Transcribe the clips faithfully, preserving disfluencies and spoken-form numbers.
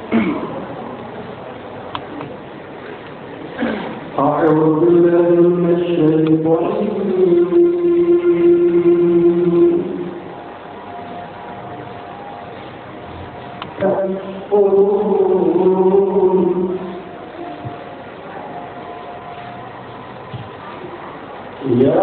أعوذ بالله من الشيطان الرجيم. تكفرون يا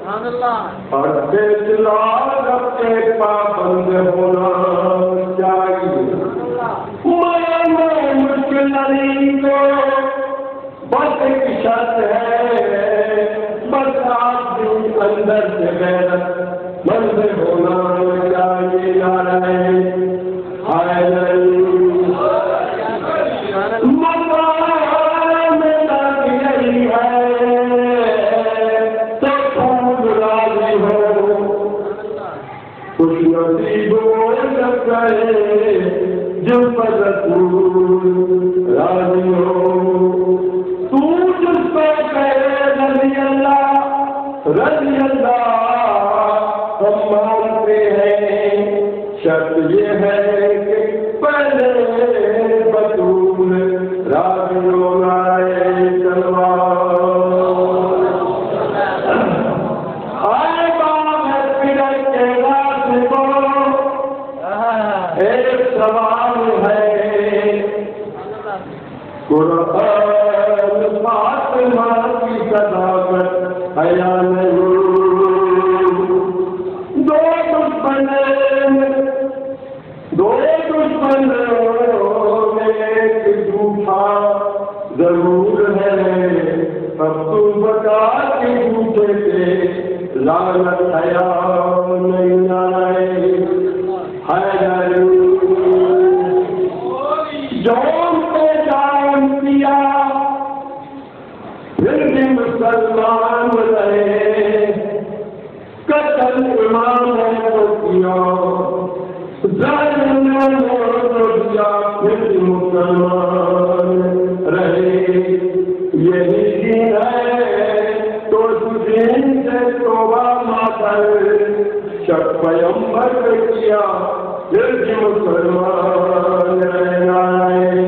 اور فیصلہ رب کے پابند ہونا چاہیے. میں مشکل نہیں کو بس ایک شرط ہے، بس آپ دن اندر سے غیرت مند ہونا چاہیے. نعرہ حیدر مقام تقدیر ہے تو خود راضی ہو، خوش نصیب ہو سکتا ہے جو پر رسول راضی ہو. تو جس پہ کہے رضی اللہ رضی اللہ ہم مانتے ہیں، شرط یہ ہے کہ پہلے بطول راضی ہونا ہے. تلوار آئے باب پھر کے راسبوں ایک سوال ہے، قرآن فاطمہ کی صداقت ہے یا نہیں؟ دو دشمن دو دشمن میں ایک جھوٹا ضرور ہے، اب تم بتا کہ جھوٹے سے لعنت ہے یا نہیں؟ آئے حیدر جون پہ جان کیا پھر بھی مسلمان رہے، قتل امام ہے تو کیا ظالم نے تو کیا پھر بھی مسلمان رہے. یہی دین ہے تو دین سے توبہ نہ کر، شک پیغمبر پہ کیا پھر بھی مسلمان رہنا ہے.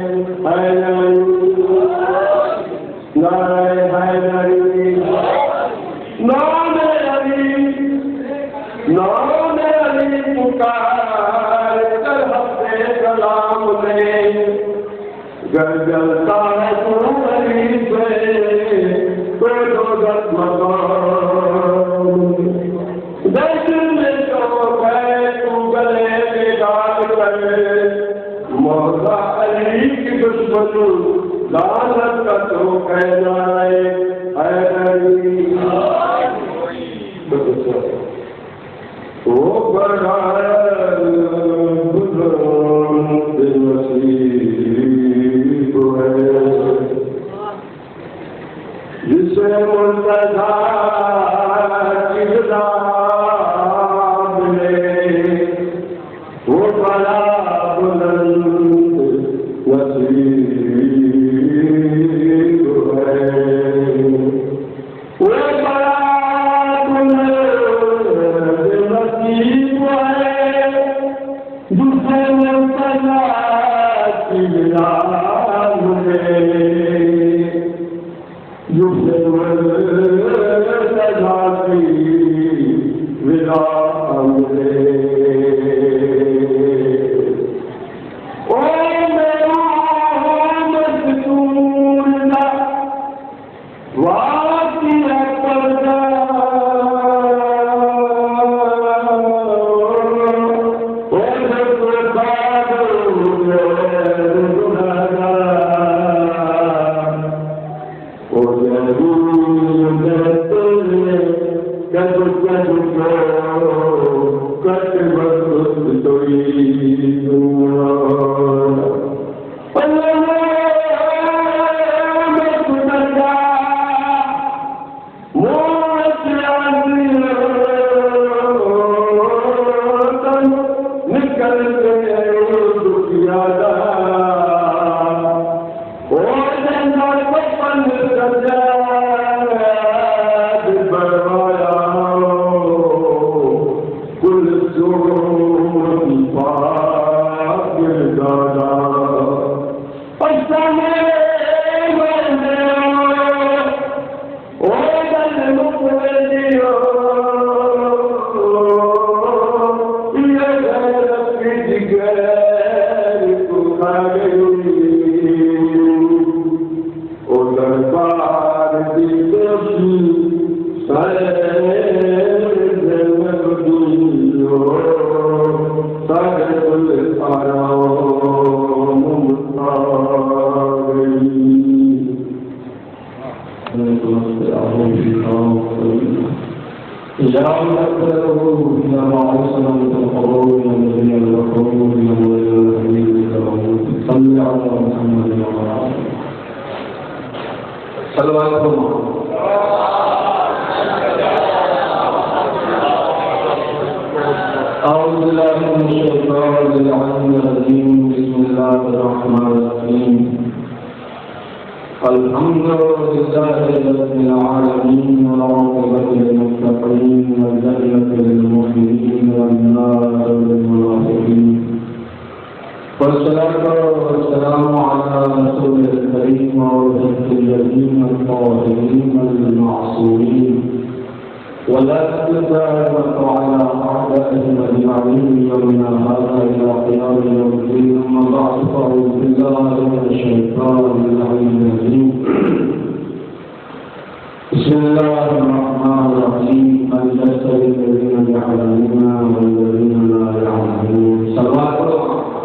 نعرہ حیدری نام علی نام علی پکار کر ہفتے کلام میں گرجلتا ہے تو علی سے تو دوزخ مقام. دشت میں شوق ہے تو گلے پہ ڈال کر، مولا علی کی دشمن لعنت کا تو کہنا ہے. حیدری وہ بڑا بزرگ نصیب ہے جسے مرتضیٰ کی رضا ملے، وہ بڑا بلند نصیب دربار دی دوستی سارے لا يقدره إلا ما أرسله القبور من الذين يقولون من الحديث الكرام صل على محمد وعلى آله صلوات الله. أعوذ بالله من الشيطان الرجيم. بسم الله الرحمن الرحيم. الحمد لله رب العالمين والعاقبة للمتقين والجنة للمؤمنين والنار للمنافقين والصلاة والسلام على رسول الكريم وعلى الذين الطاهرين المعصومين ولا تدائمة على أعدائهم أجمعين يومنا هذا إلى قيام يوم الدين. أما بعد فأعوذ بالله من الشيطان الرجيم. بسم الله الرحمن الرحيم. هل يستوي الذين يعلمون والذين لا يعلمون؟ صلوات الله.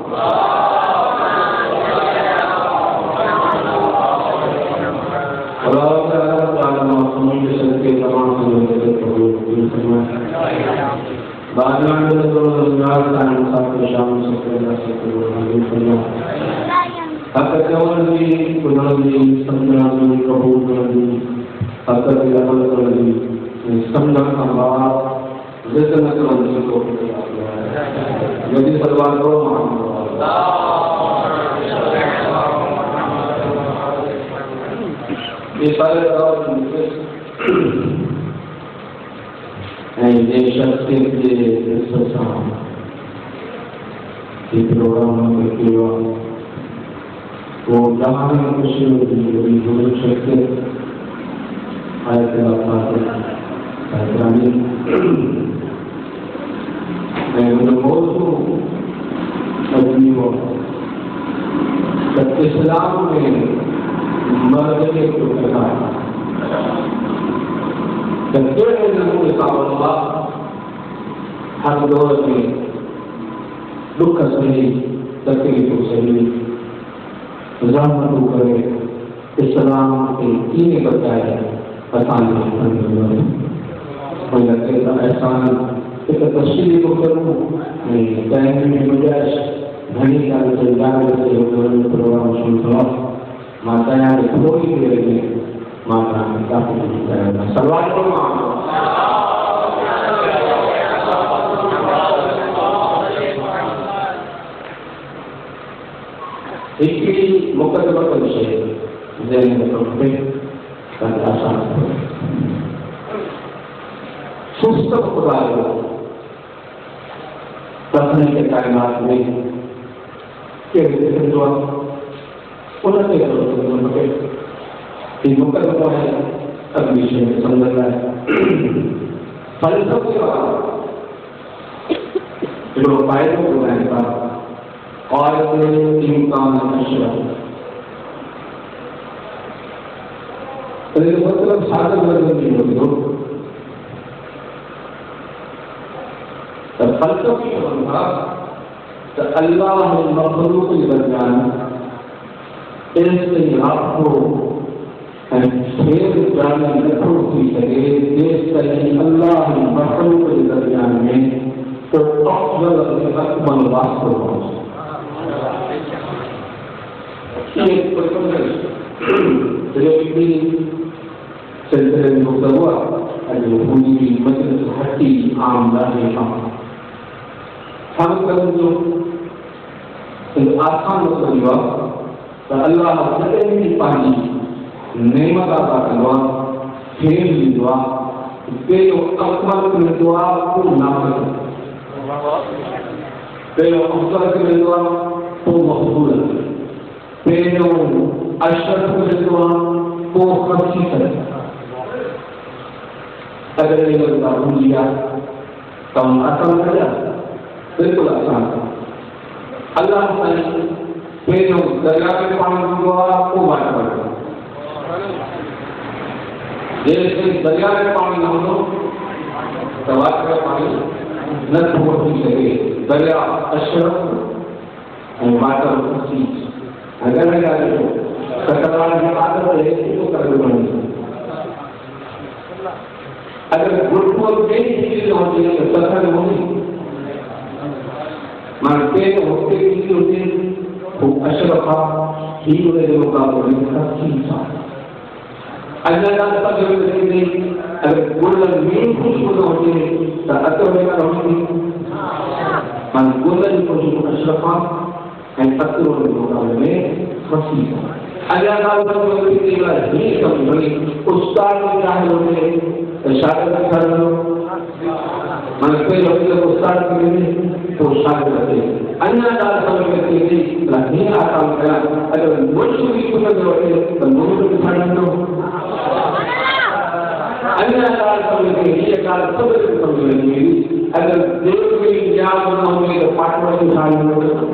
بعدنا من الروزگار کا انصاف شام سے پیدا سے کرنا حق کولنی کنندی سمجھانی قبول کرنی حق عمل کرنی سمجھا سنبھال ذکر کرنی کو یدی سلوات ہو یہ سارے اور یہ شخصیت کے پروگرام کرتے ہوا وہ جہاں خوشی ہوتی ہے شخصیت آئے موضوع اسلام میں مرد کے ہر دور میں دکھ سہی تکلیف سہی زحمت کرے اسلام کے کینے بچائے احسان احسان ایک تشریح کو کروں ٹائم میں گنجائش گھنی سال سے جانے سے پروگرام شروع ہوا ماتا یہاں تھوڑی دیر میں ماتا کافی سوال کروں ایک مقدمہ کا وشے ذہن میں رکھتے تاکہ آسان ہو سست خدا کو رکھنے کے کائنات میں کہ دعا انہوں نے یہ مقدمہ ہے اگلی شے میں سمجھنا ہے فلسفہ جو فائدوں کو میں کا اور امکان اشرف مطلب سادہ مطلب نہیں ہوتی ہو فلسفی بنتا تو اللہ مخلوق کے درمیان اس سے آپ کو پھر جانے لکھوں کی سکے دیش کہیں اللہ مخلوق کے درمیان میں تو افضل اکمل واسطہ پہنچے سلسلے میں ہوا پوری مجلس ہٹی عام لانے کا ہم کروں جو آسان مطلب ہوا تو اللہ نہیں پانی نعمت عطا کروا پھر بھی دعا پہلو اکمل میں دعا کو نہ کرو پہلو افضل میں دعا کو مقبول پہلو اشرف میں دعا کو خرچی کرے اگر یہ بندہ بھول گیا تو ہم آسان کر جاتا بالکل آسان تھا اللہ تعالی پہلو دریا کے پانی دعا کو بات کرے جیسے دریا میں پانی نہ ہو تو کا پانی نہ پہنچ سکے دریا اشرف واٹر چیز اگر نہیں آ رہے کٹرا کی عادت ہے تو کر دو اگر گھٹو کے چیز ہوتی ہے تو سفر ہوگی مانتے ہیں ہوتے کی ہوتے وہ اشرفا ہی ہوئے جو مقابلے کا چیزا اللہ کا سفر ہوتے ہیں اگر گولن میں خوش ہوتے ہیں تو اتر ہوئے کا ہوتی مان گولن کو جو اشرفا ہے اتر ہوئے مقابلے میں خصیصا اللہ کا سفر ہوتے ہیں ہی سمجھے استاد میں چاہے ہوتے شاگرد کر لو من کوئی ہوتی ہے استاد کے لیے تو شاگرد رہتے ہیں اللہ تعالیٰ سمجھ کرتے ہیں رہنے آسان کرا اگر مجھو کی کچھ ہوتے ہیں تو مجھو کی پھاڑی دو اللہ تعالیٰ سمجھ کرتے ہیں یہ کار سب سے سمجھ رہی ہے اگر دیو کے انجام ہونا ہوگی تو پاٹوڑ کی پھاڑی دو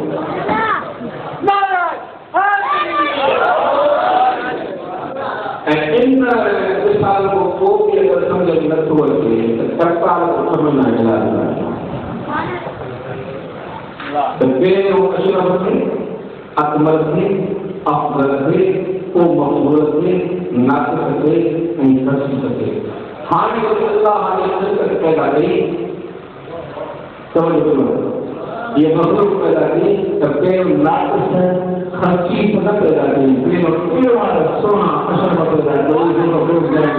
ان مثال کو کو بھی اگر سمجھ نہ تو ہے کرتا ہے سمجھنا ہے تو بین و اشرف میں اکمل میں افضل میں کو مقبول میں ناقص میں انکسر سکے حامی رضی اللہ حامی رضی پیدا کی سمجھ دو یہ مخلوق پیدا کی تو بین ناقص ہے خرچی پتہ پیدا کی بین مقبول والا سونا اشرف پیدا کی وہ مخلوق جائے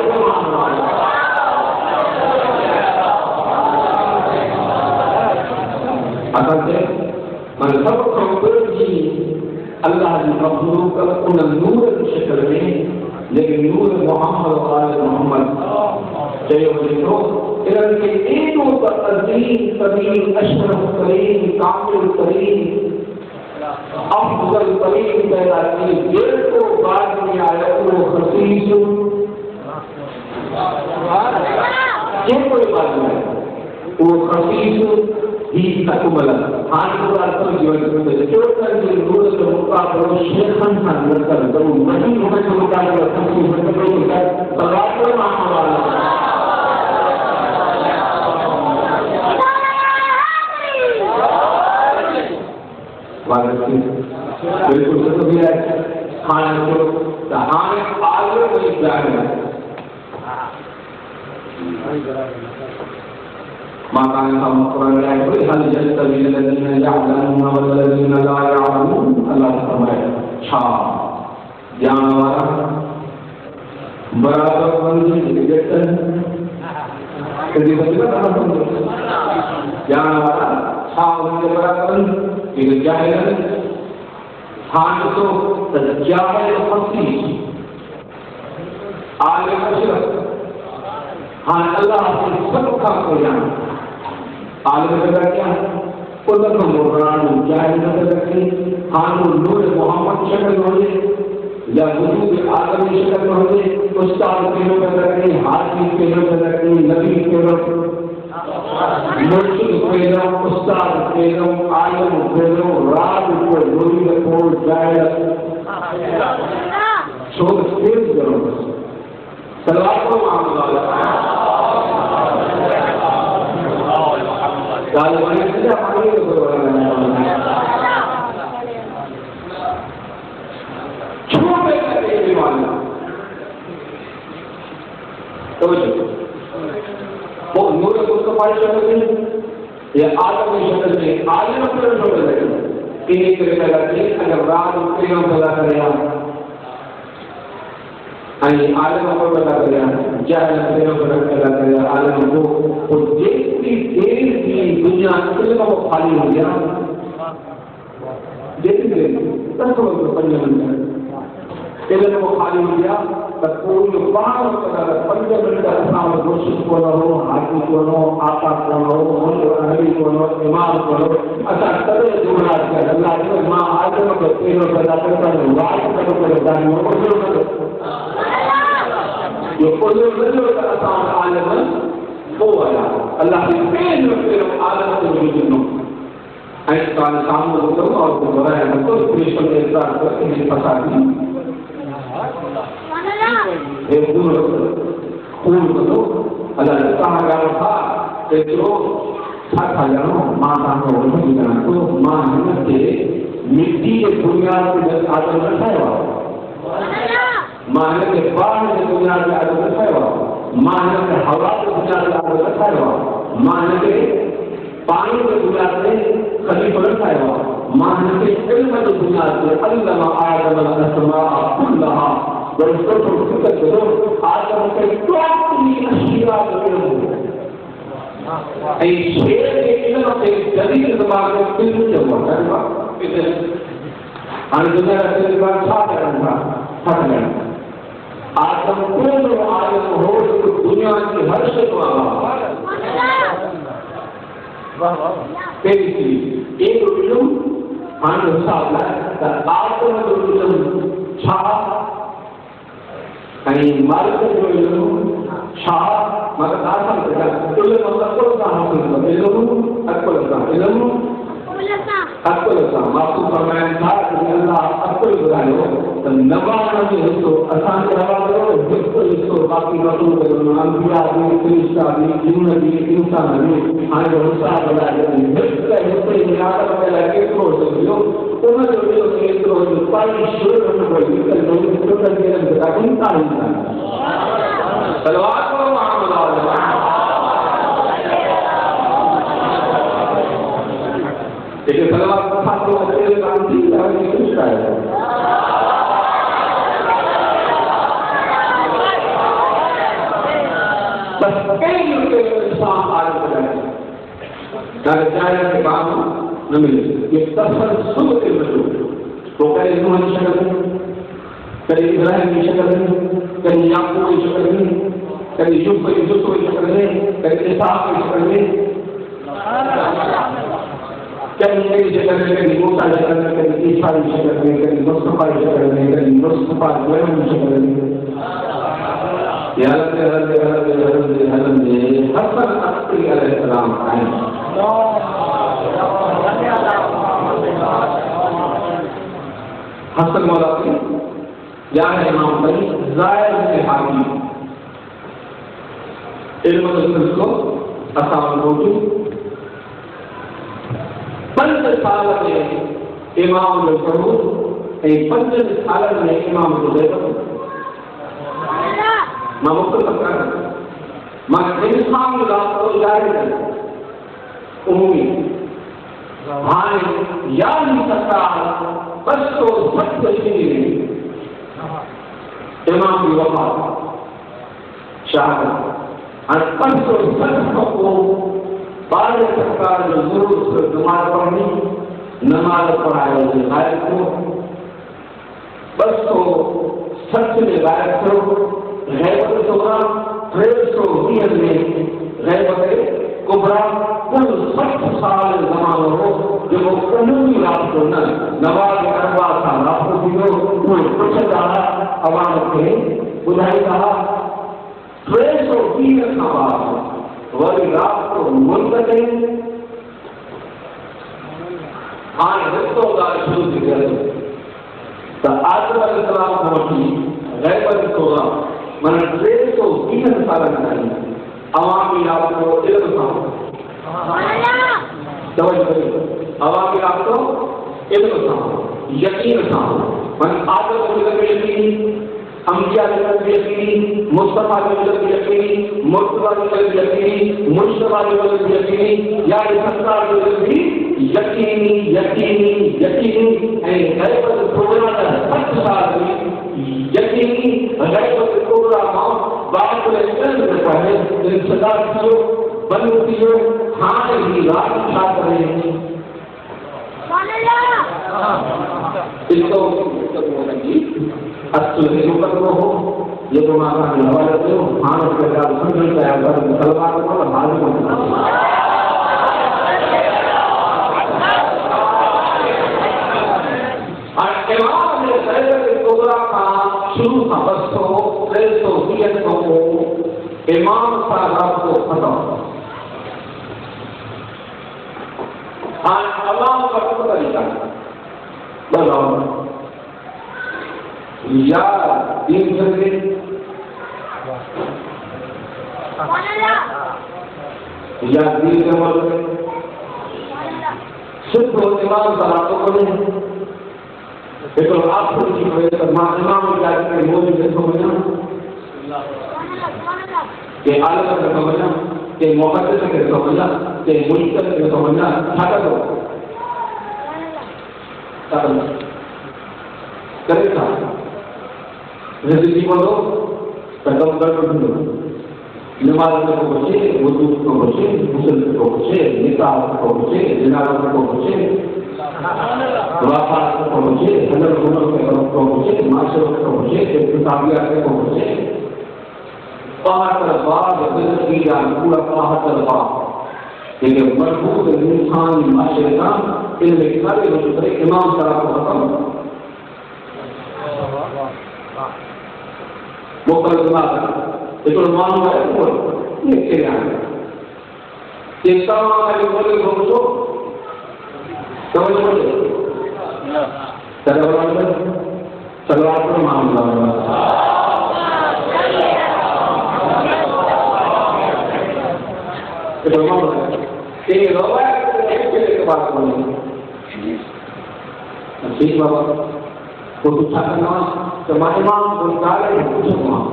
اصل سے من سب خبر کی اللہ کی مخلوق ان نور کی شکل میں لیکن نور محمد و آل محمد چاہیے وہ دیکھو ارن کے ایکوں کا عظیم طویل اشرف کریم کامل کریم افضل کریم پیدا کی دیر کو بعد میں آیا وہ خصیص یہ کوئی بات نہیں وہ خصیص ہی اکمل آج کو راستہ جیون میں جو کر کے نور سے مقابلہ شیخن کا نظر کرو نہیں ہونے سے مقابلہ کرو نہیں کرو بلات کو مانگا والا بالکل سب بھی ہے خانے کو دہانے آگے کوئی جائے گا ما كان القرآن يقول هل يستوي الذين يعلمون والذين لا يعلمون الله فرمائے چھا جان والا برابر بندی دیکھتے کدی بچہ برابر جان والا چھا بندے برابر یہ جاہل ہاں تو جاہل فصیح عالم اشرف ہاں اللہ کی سب کا قرآن عالم پیدا کیا قدرت مران جاہل پیدا کی خانون نور محمد شکل ہوئے یا وجود آدمی شکل ہوئے استاد پیرو پیدا کی حاکم پیرو پیدا کی نبی پیرو مرشد پیرو استاد پیرو عالم پیرو راج کو نوری کو جاہل چھوڑ تیز کرو سلوات کو معاملہ غالباً سے اپنے کو چھوٹے کرے ایمان تو وہ نور مصطفی شکل میں یہ عالم شکل میں عالم شکل میں تین طریقے لگے اگر رات تینوں پیدا کرے آئی عالم کو پیدا کرے جاہل تینوں پیدا کرے عالم کو اور دیکھتی دیر کی دنیا کل کا وہ خالی ہو گیا دیکھتی دیر تب تو وہ پنجہ بن گیا کل وہ خالی ہو گیا تب کوئی باہر ہوتا ہے پنجہ بن گیا اپنا مرشد کو نہ ہو حاکم کو نہ ہو آقا کو نہ ہو نبی کو نہ ہو امام کو نہ ہو اچھا تبے جمعہ کیا اللہ کے ماں آدم کو تینوں پیدا کرتا ہے واحد کو پیدا کرتا ہے یہ قدر رجل کا آسان عالم ہو گیا اللہ کی پین رکھتے ہو عالم کو وجود نو ایس کا نظام ہوتا ہوں اور کو بڑا ہے تو پریشن کے اقرار کرتے ہیں پسا دی ایک دور خون کو دو اللہ نے کہا گیا تھا کہ جو تھا تھا جانو ماں کا ہو نہیں جانا تو ماں ہمت کے مٹی کے بنیاد پر جب آدم رکھا ہے ماں کے بعد میں دنیا کے آدم رکھا ہے मां हिनखे हवा ते गुज़ारे ॾाढो न ठाहियो आहे, मां हिनखे पाणी ते गुज़ारे ख़लीफ़ो न ठाहियो आहे, मां हिनखे इल्म ते गुज़ारे अल्लम आदम al-asma'a kullaha वरी सुठो फिक्र कयो आदम खे टोटली अशिया कयो ऐं शेर जे इल्म ते जदीद दिमाग़ में इल्म चइबो आहे। हाणे दुनिया जा दिमाग़ छा करण था छा करण आदम पूरो आदम हो दुनिया की हर शइ पहिरीं चीज एक इल्म हाणे हिसाब लाइ त आदम जो इल्म छा ऐं मालिक जो इल्म छा मतिलबु आसान इल्म अकुल सां हासिल कयो इल्म अकुल सां इल्म अकुल सां मासूम फरमाइनि था त अल्लाह अकुल ॿुधायो त नवानवे हिसो असांखे हवा कयो हिकु हिसो बाक़ी रसूल कयो अंबिया बि फ़रिश्ता बि जिन बि इंसान बि हाणे हिसाब ॿुधाए हिकु हिसे जी आदम जे लाइ केतिरो हिसो मिलियो उनजो इहो केतिरो पाई शुरू न पई हिकु ॾाढी तारीफ़ सलवात करो मोहम्मद लेकिन सलवार कथा तो अकेले काम थी यानी कुछ है बस कई के इंसान आगे बढ़े अगर चाहे के काम न मिले ये तफर सुन के बचो तो कई नूह की शक्ल में कई इब्राहिम की शक्ल में कई याकूब की शक्ल में कई यूसुफ की यूसुफ की शक्ल में कई इसहाक की शक्ल में कहीं कहीं शक्ल में कहीं मूसा की शक्ल में कहीं ईसा की शक्ल में कहीं मुस्तफा की शक्ल में कहीं मुस्तफा स्वयं की शक्ल में या हज़रत हज़रत हज़रत हज़रत हसन अस्करी अलैहिस्सलाम आए हसन मौला की या इमाम बनी ज़ाहिर से हाकी इल्म को असाम मौजूद पंज साल में इमाम जो पढ़ो ऐं पंज साल में इमाम जो देखो मां मुख़्तसर कर मां इंसान जो रास्तो जारी कर उम्मी हाणे यानी सरकार बस तो सत्य थी इमाम की वफ़ात शहादत हाणे बस तो सत्य को बारह सरकार जो जरूर नमाज पढ़नी नमाज पढ़ाए गायब को बस तो सच में गायब करो गैबत सोरा ट्रेस सौ वीह में गैबत कुबरा कुल सठ साल ज़मानो हो जेको उन्हनि रास्तो न नवाज़ करवा सां रास्तो थींदो उहे पुछंदा अवाम खे ॿुधाईंदा टे सौ वीह खां बाद वरी रास्तो मुंतज़िम हाणे हिकु ॻाल्हि शुरू थी करे त आदम अलैहिस्सलाम खां वठी गैबत सोरा माना टे सौ वीह सालनि ताईं अवामी रास्तो इल्म सां तवजो करियो अवामी रास्तो इल्म सां यकीन सां माना आदम जो इल्म यकीनी अंबिया जो इल्म यकीनी मुस्तफा जो इल्म यकीनी मुर्तज़ा जो इल्म यकीनी मुश्तबा जो इल्म यकीनी या सरकार जो इल्म भी यकीनी यकीनी यकीनी ऐं गैबत सोरा जा सठ साल में यकीनी गैबत सोरा खां बाद में इल्म जो पढ़े इंतज़ार थियो बंदि थियो हाणे ही रात छा करे इसको असुल के मुकदमो हो ये तो मां का हवाला कयो हाणे सरकार समझ आया पर सलवार को हाल में और इमाम ने गैबत सोरा का शुरू खां बस सौ टे सौ वीह खां इमाम सां रास्तो खत्म हाँ अल्लाह का तरीका बताओ या दीन करके या दीन के अमल सिर्फ इमाम का रास्तो करें एक तो आप खुद की वजह से मां इमाम की आदत में मौजूद है तो کہ عالم کے سمجھنا کہ مقدس کے سمجھنا کہ منکر کے سمجھنا چھاٹا دو کرے تھا زندگی بولو قدم کر دو نماز کو بچے وضو کو بچے غسل کو بچے نکاح کو بچے جنازہ کو بچے وفات کو بچے حلال حرام کو بچے معاشرت کو بچے اقتصادیات کو بچے پاہر بعد زندگی کا پورا پاہر بعد لیکن مربوط انسان معاشرے کا علم اقتصادی دوسرے امام صاحب کو ختم مقدمات itu malu ada pun ini kira kita mahu boleh berusuk tahu boleh ada orang lain selalu mahu itu mahu ini loh ini kepada kami nasib bawa keputusan nama semacam berkali semua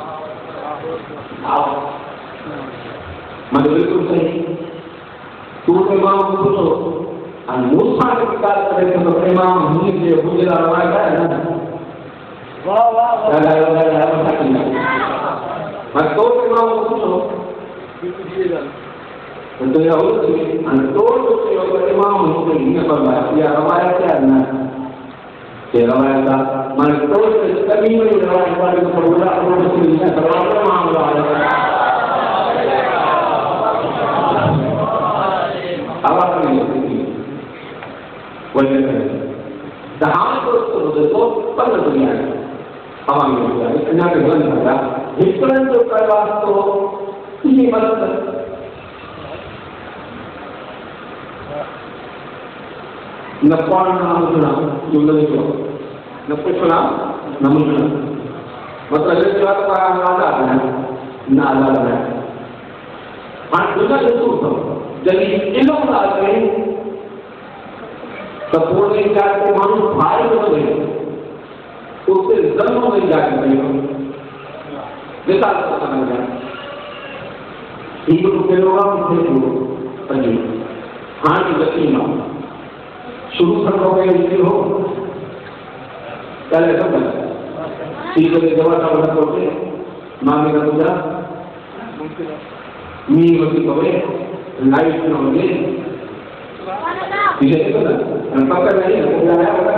आओ मैं बिल्कुल सही तू इमाम पूछो और मूसा के विकास करे तो इमाम ही जे बुझला रवाय है ना वाह वाह वाह मैं तो इमाम पूछो तो ये हो और तो तो इमाम ही ने फरमाया या रवाय क्या है ना ये रवाय का मैं तो कभी नहीं रवाय वाले को बोला और उसने लिखा रवाय मामला आवाज नहीं होती वजह है जहां को तो तो पर दुनिया है आवाज नहीं होती इतना के बंद हो गया हिस्टोरियन जो करवा तो ये मत न पढ़ना न सुना जो नहीं को न पूछना न मुझना मतलब ये जो आता है आधा है ना आधा है हाँ दूसरा जो तो जब इल्म आ गए तो पूरे जात के मानव भाई हो गए उससे जन्म में जाके गए मिसाल को समझ जाए हिंदू के लोग हम हिंदू पंजी हाँ की गति ना शुरू कर रहे हैं इसी हो पहले सब ठीक है जब आप बता दोगे मांगे का दूसरा मी होती कभी लाइफ में होंगे ठीक है ना पकड़ नहीं है क्या है होगा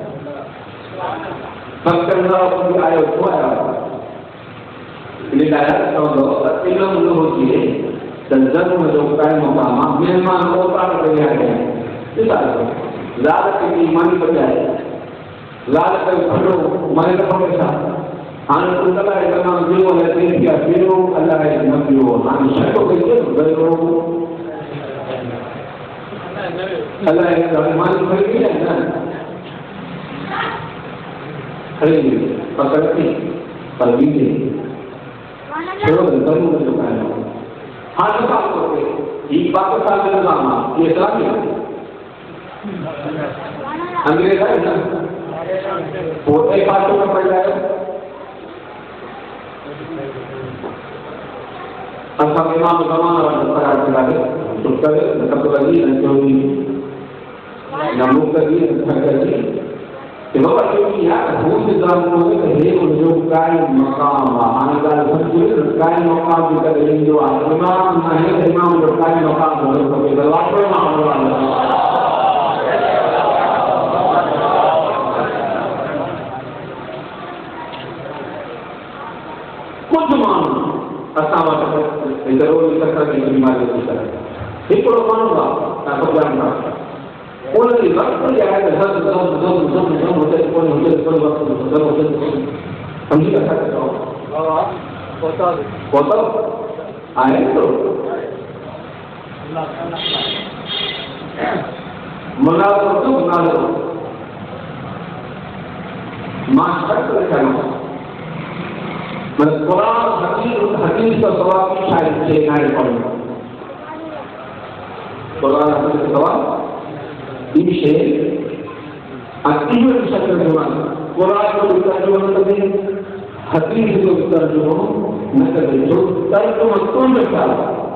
पकड़ना और आया हुआ है ini daerah contoh ilmu menurut ini dan jangan menjauhkan mukama memang orang berniaga itu saja lalu iman berjaya lalu perlu mereka pemirsa anak Allah yang nama jiwa oleh dia jiwa Allah yang nama jiwa anak siapa begitu baru Allah yang nama malik pergi kan hari ini pakai pergi ni Kalau betul betul kan, hal apa tu? Di Pakistan dengan lama, dia lagi. Anggris ada. Boleh pasal apa saja? Asal memang zaman orang berada lagi, suka dekat lagi dan jadi namun lagi dekat lagi. Sebab itu ya, hukum dalam itu dia menunjukkan makam, anda sendiri menunjukkan makam kita dengan doa. Imam, mana imam menunjukkan makam dalam sebagai lapor makam. Kucuma, asal apa? Itu orang kita kan yang dimana kita. Itu orang apa? Apa yang apa? Orang di luar dia ada satu satu satu satu satu hotel pun hotel pun hotel hotel hotel. Kami tak tahu. Oh, hotel. Hotel. Ada tu. Mengalir tu mengalir. Master kerana. Sekolah hakim hakim sekolah saya saya pun. Sekolah hakim sekolah ini sih, aktif sekali dengan Quran itu kita jual tadi, hadis itu kita jual. نقل جو ترجمہ کن کا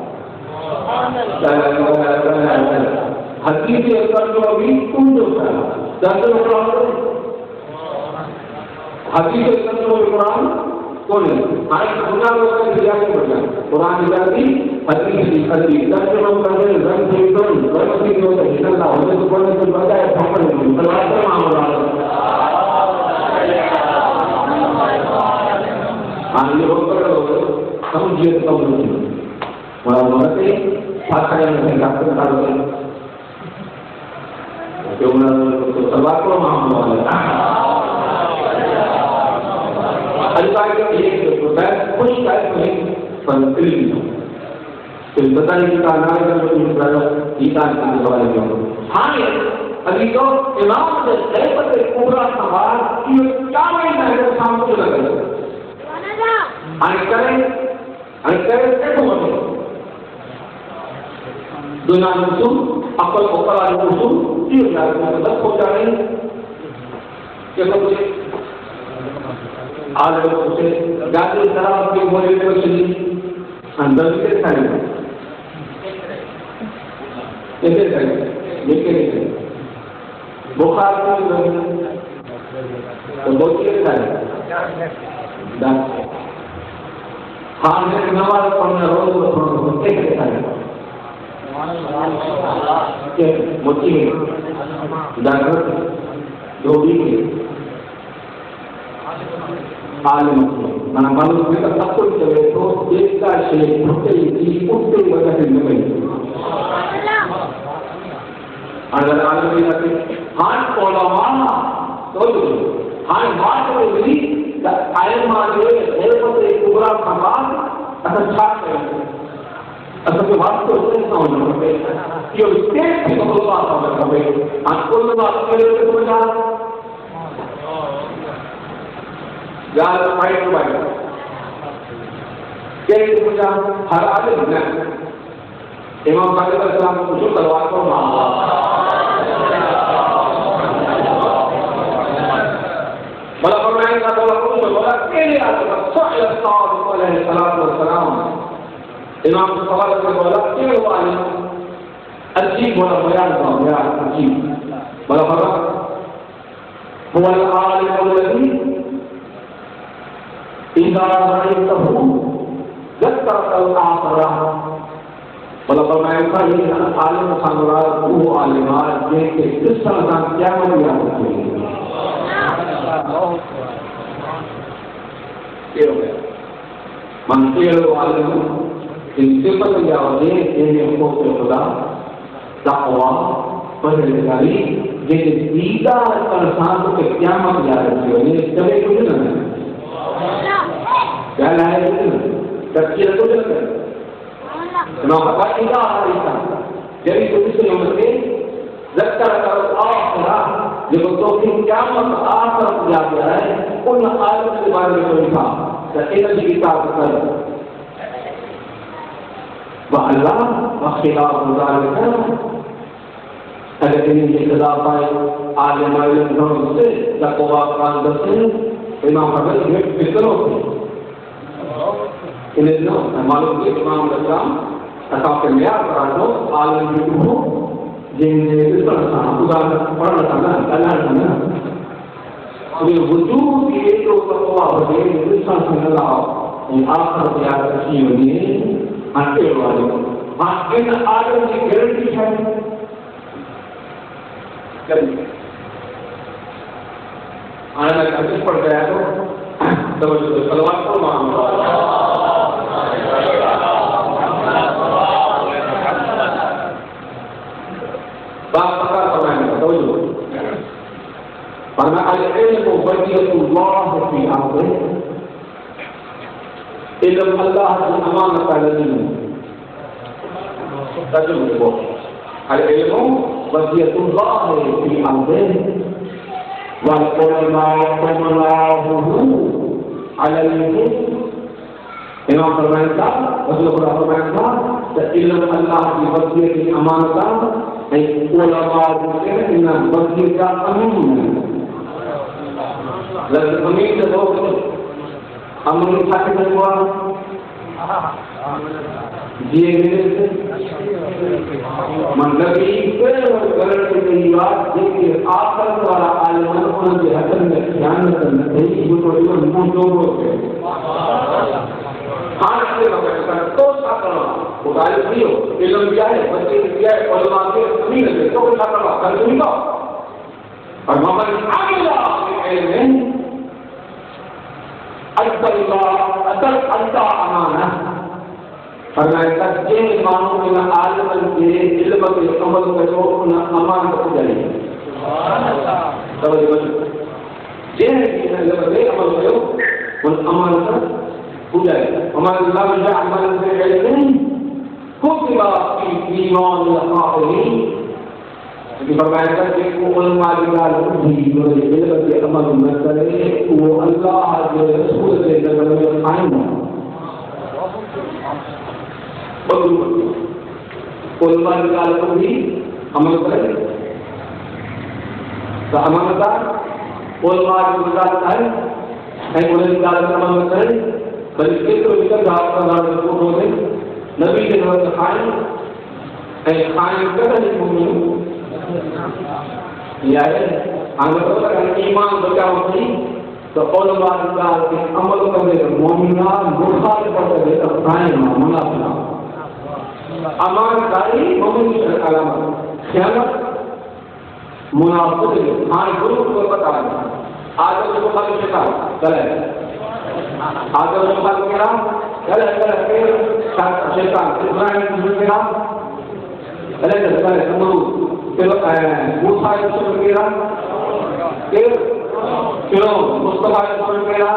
حدیث ترجمہ بھی کن کا ترجمہ قرآن حدیث ترجمہ قرآن کون ہے آج خدا کو کیا کرنا قرآن جاتی حدیث حدیث ترجمہ کرنے رنگ سے کون رنگ سے کون ہے اللہ ہمیں تو کون سے بتایا پکڑ نہیں سلوات معاملہ آنے ہوکر سمجھے تو نہیں وہاں مرتے پھاکڑے میں ڈاکٹر کار ہوتے کہ انہوں نے سلوات کو معاملہ اللہ کے ایک بہت خوش شاید نہیں پر علم پھر بتائیں کہ کہاں ہے جو ان پر ایمان کی حوالے میں ہاں ابھی تو امام سے غیبت کبرا سوال یہ کیا معنی ہے سامنے لگے آنے کریں آنے کریں کیسے ہوتے دنیا نسل اقل اقل نسل تیر جائے مطلب ہو جائے کیسے ہوتے آج اسے گاڑی طرح کی مولی میں چلی اندر کے سائے کیسے سائے لیکن نہیں بخار کی لگی تو بہت کے سائے ڈاکٹر ہاں میں نماز پڑھنا روز پڑھنا کیسے سائے موچی ہے ڈاکٹر جو بھی ہے عالم میں معلوم ہے کہ سب کچھ چلے تو ایک کا شیخ اٹھتے ہی اٹھتے ہی وجہ سے نہیں اگر عالم بھی رکھتے ہاں علماء تو جو ہاں بات ہوئی کہ علم آگے غیبت کبرا سماج اصلا چھاٹ کریں اصلا کے بات کو اس نے سمجھنا پڑے کہ اس کے بھی بہت بات سمجھنا پڑے ہاں کل بات کرے تو سمجھا جال فائٹ فائٹ کیسے مجھا ہر عالم ہے امام صادق علیہ السلام کو جو تلوار کو مانگا بلا فرمائے گا بلا فرمائے گا بلا کیلے آتا صحیح صادق علیہ السلام امام کو سوال کرنے بلا کیلے وہ عالم عجیب بلا بیان کا بیان عجیب بلا فرمائے هو العالم الذي إذا رأيته ذكرك الآخرة بلا فرمائے گا یہ عالم خانوار وہ عالمات جن کے کس طرح کا کیا مانیا ہوتے ہیں کیا ہو گیا منصیر و عالم ان سے پتہ کیا ہوتے ہیں انہیں خوف خدا تقوی پرہیزگاری جن دیدہ انسان کو قیامت یاد رکھتے ہیں انہیں چلے کچھ نہ کیا لائے تفسیر تو چلتے ہیں نوحبا إذا عليك جريد بسم المسيح ذكرك الآخرة لبطوك كامت آخرة جاء قلنا آية الإبارة بطوكا فإن الكتاب كذا والله وخلاف ذلك اگر ان کے خلاف آئے عالم عالم گھروں سے تقوی قرآن دستے امام حضرت میں فکر ہوتے انہیں نو معلوم کہ امام الاسلام اصاب کے میار قرآن ہو عالم کی ہو جن نے اس پر خدا پڑھنا تھا اللہ نے انہیں وجود کی ایک تو تقوی ہوتے ہیں انسان سے اللہ ان آخر تیار رکھی ہوئی ہے انٹے والے ہاں ان عالم کی گارنٹی ہے آنے لگا کس پڑھ گیا تو توجہ تو سلوات کو مانگا بات پکا سمائیں گا توجہ فرمایا العلم بقیت اللہ فی امرہ علم اللہ کی امانت الذی ترجمہ کو العلم بقیت اللہ فی امرہ والعلماء طلعوه على العلم امام فرمائے تھا رسول اللہ فرمائے تھا کہ علم اللہ کی بقیت کی امانت ہے علماء کے ان بقیت کا امین ہے لفظ امین سے بہت امین تھا کہ ہوا دیے گئے منگی کرنے کی بات دیکھیے آخر والا عالمان کے حسن میں خیانت نہیں خان سے تو کرنا خدائی نہیں ہو علم کیا ہے بچے کیا ہے علماء کے نہیں لگے تو کیا کرنا کر دوں گا اور محمد علم اصل اللہ امانہ فرمایا کہ مانو میں عالم کے علم کے عمل کرو ان امانت کو جائے سبحان اللہ توجہ جن کے علم کے عمل کرو ان امانت کو جائے ہمارے اللہ نے عمل سے علم کتب فی ایمان القائلین کہ فرمایا کہ علماء بھی علم کے عمل نہ کرے وہ اللہ کے رسول کے نظر میں قائم ہے علماء کو بھی عمل کرے تو امانتدار علماء کی وزارت ہے علماء کا عمل کرے بلکہ تو اس کا جواب کا رسول ہو گئے نبی کے نظر قائم ہے قائم کر رہے مومن یہ ہے اگر ایمان بچا ہوتی تو علماء کے عمل کرے مومنان مخالفت کرے تو قائم منافق امانتداری مومن کی علامت خیانت منافق ہے ہاں گروپ کو پتا ہے آدم کو خالی شیطان غلط آدم کو خالی کیا غلط غلط شیطان ابراہیم کو کیا غلط غلط نمرود پھر موسیٰ کو کیا پھر فرعون مصطفیٰ کو کیا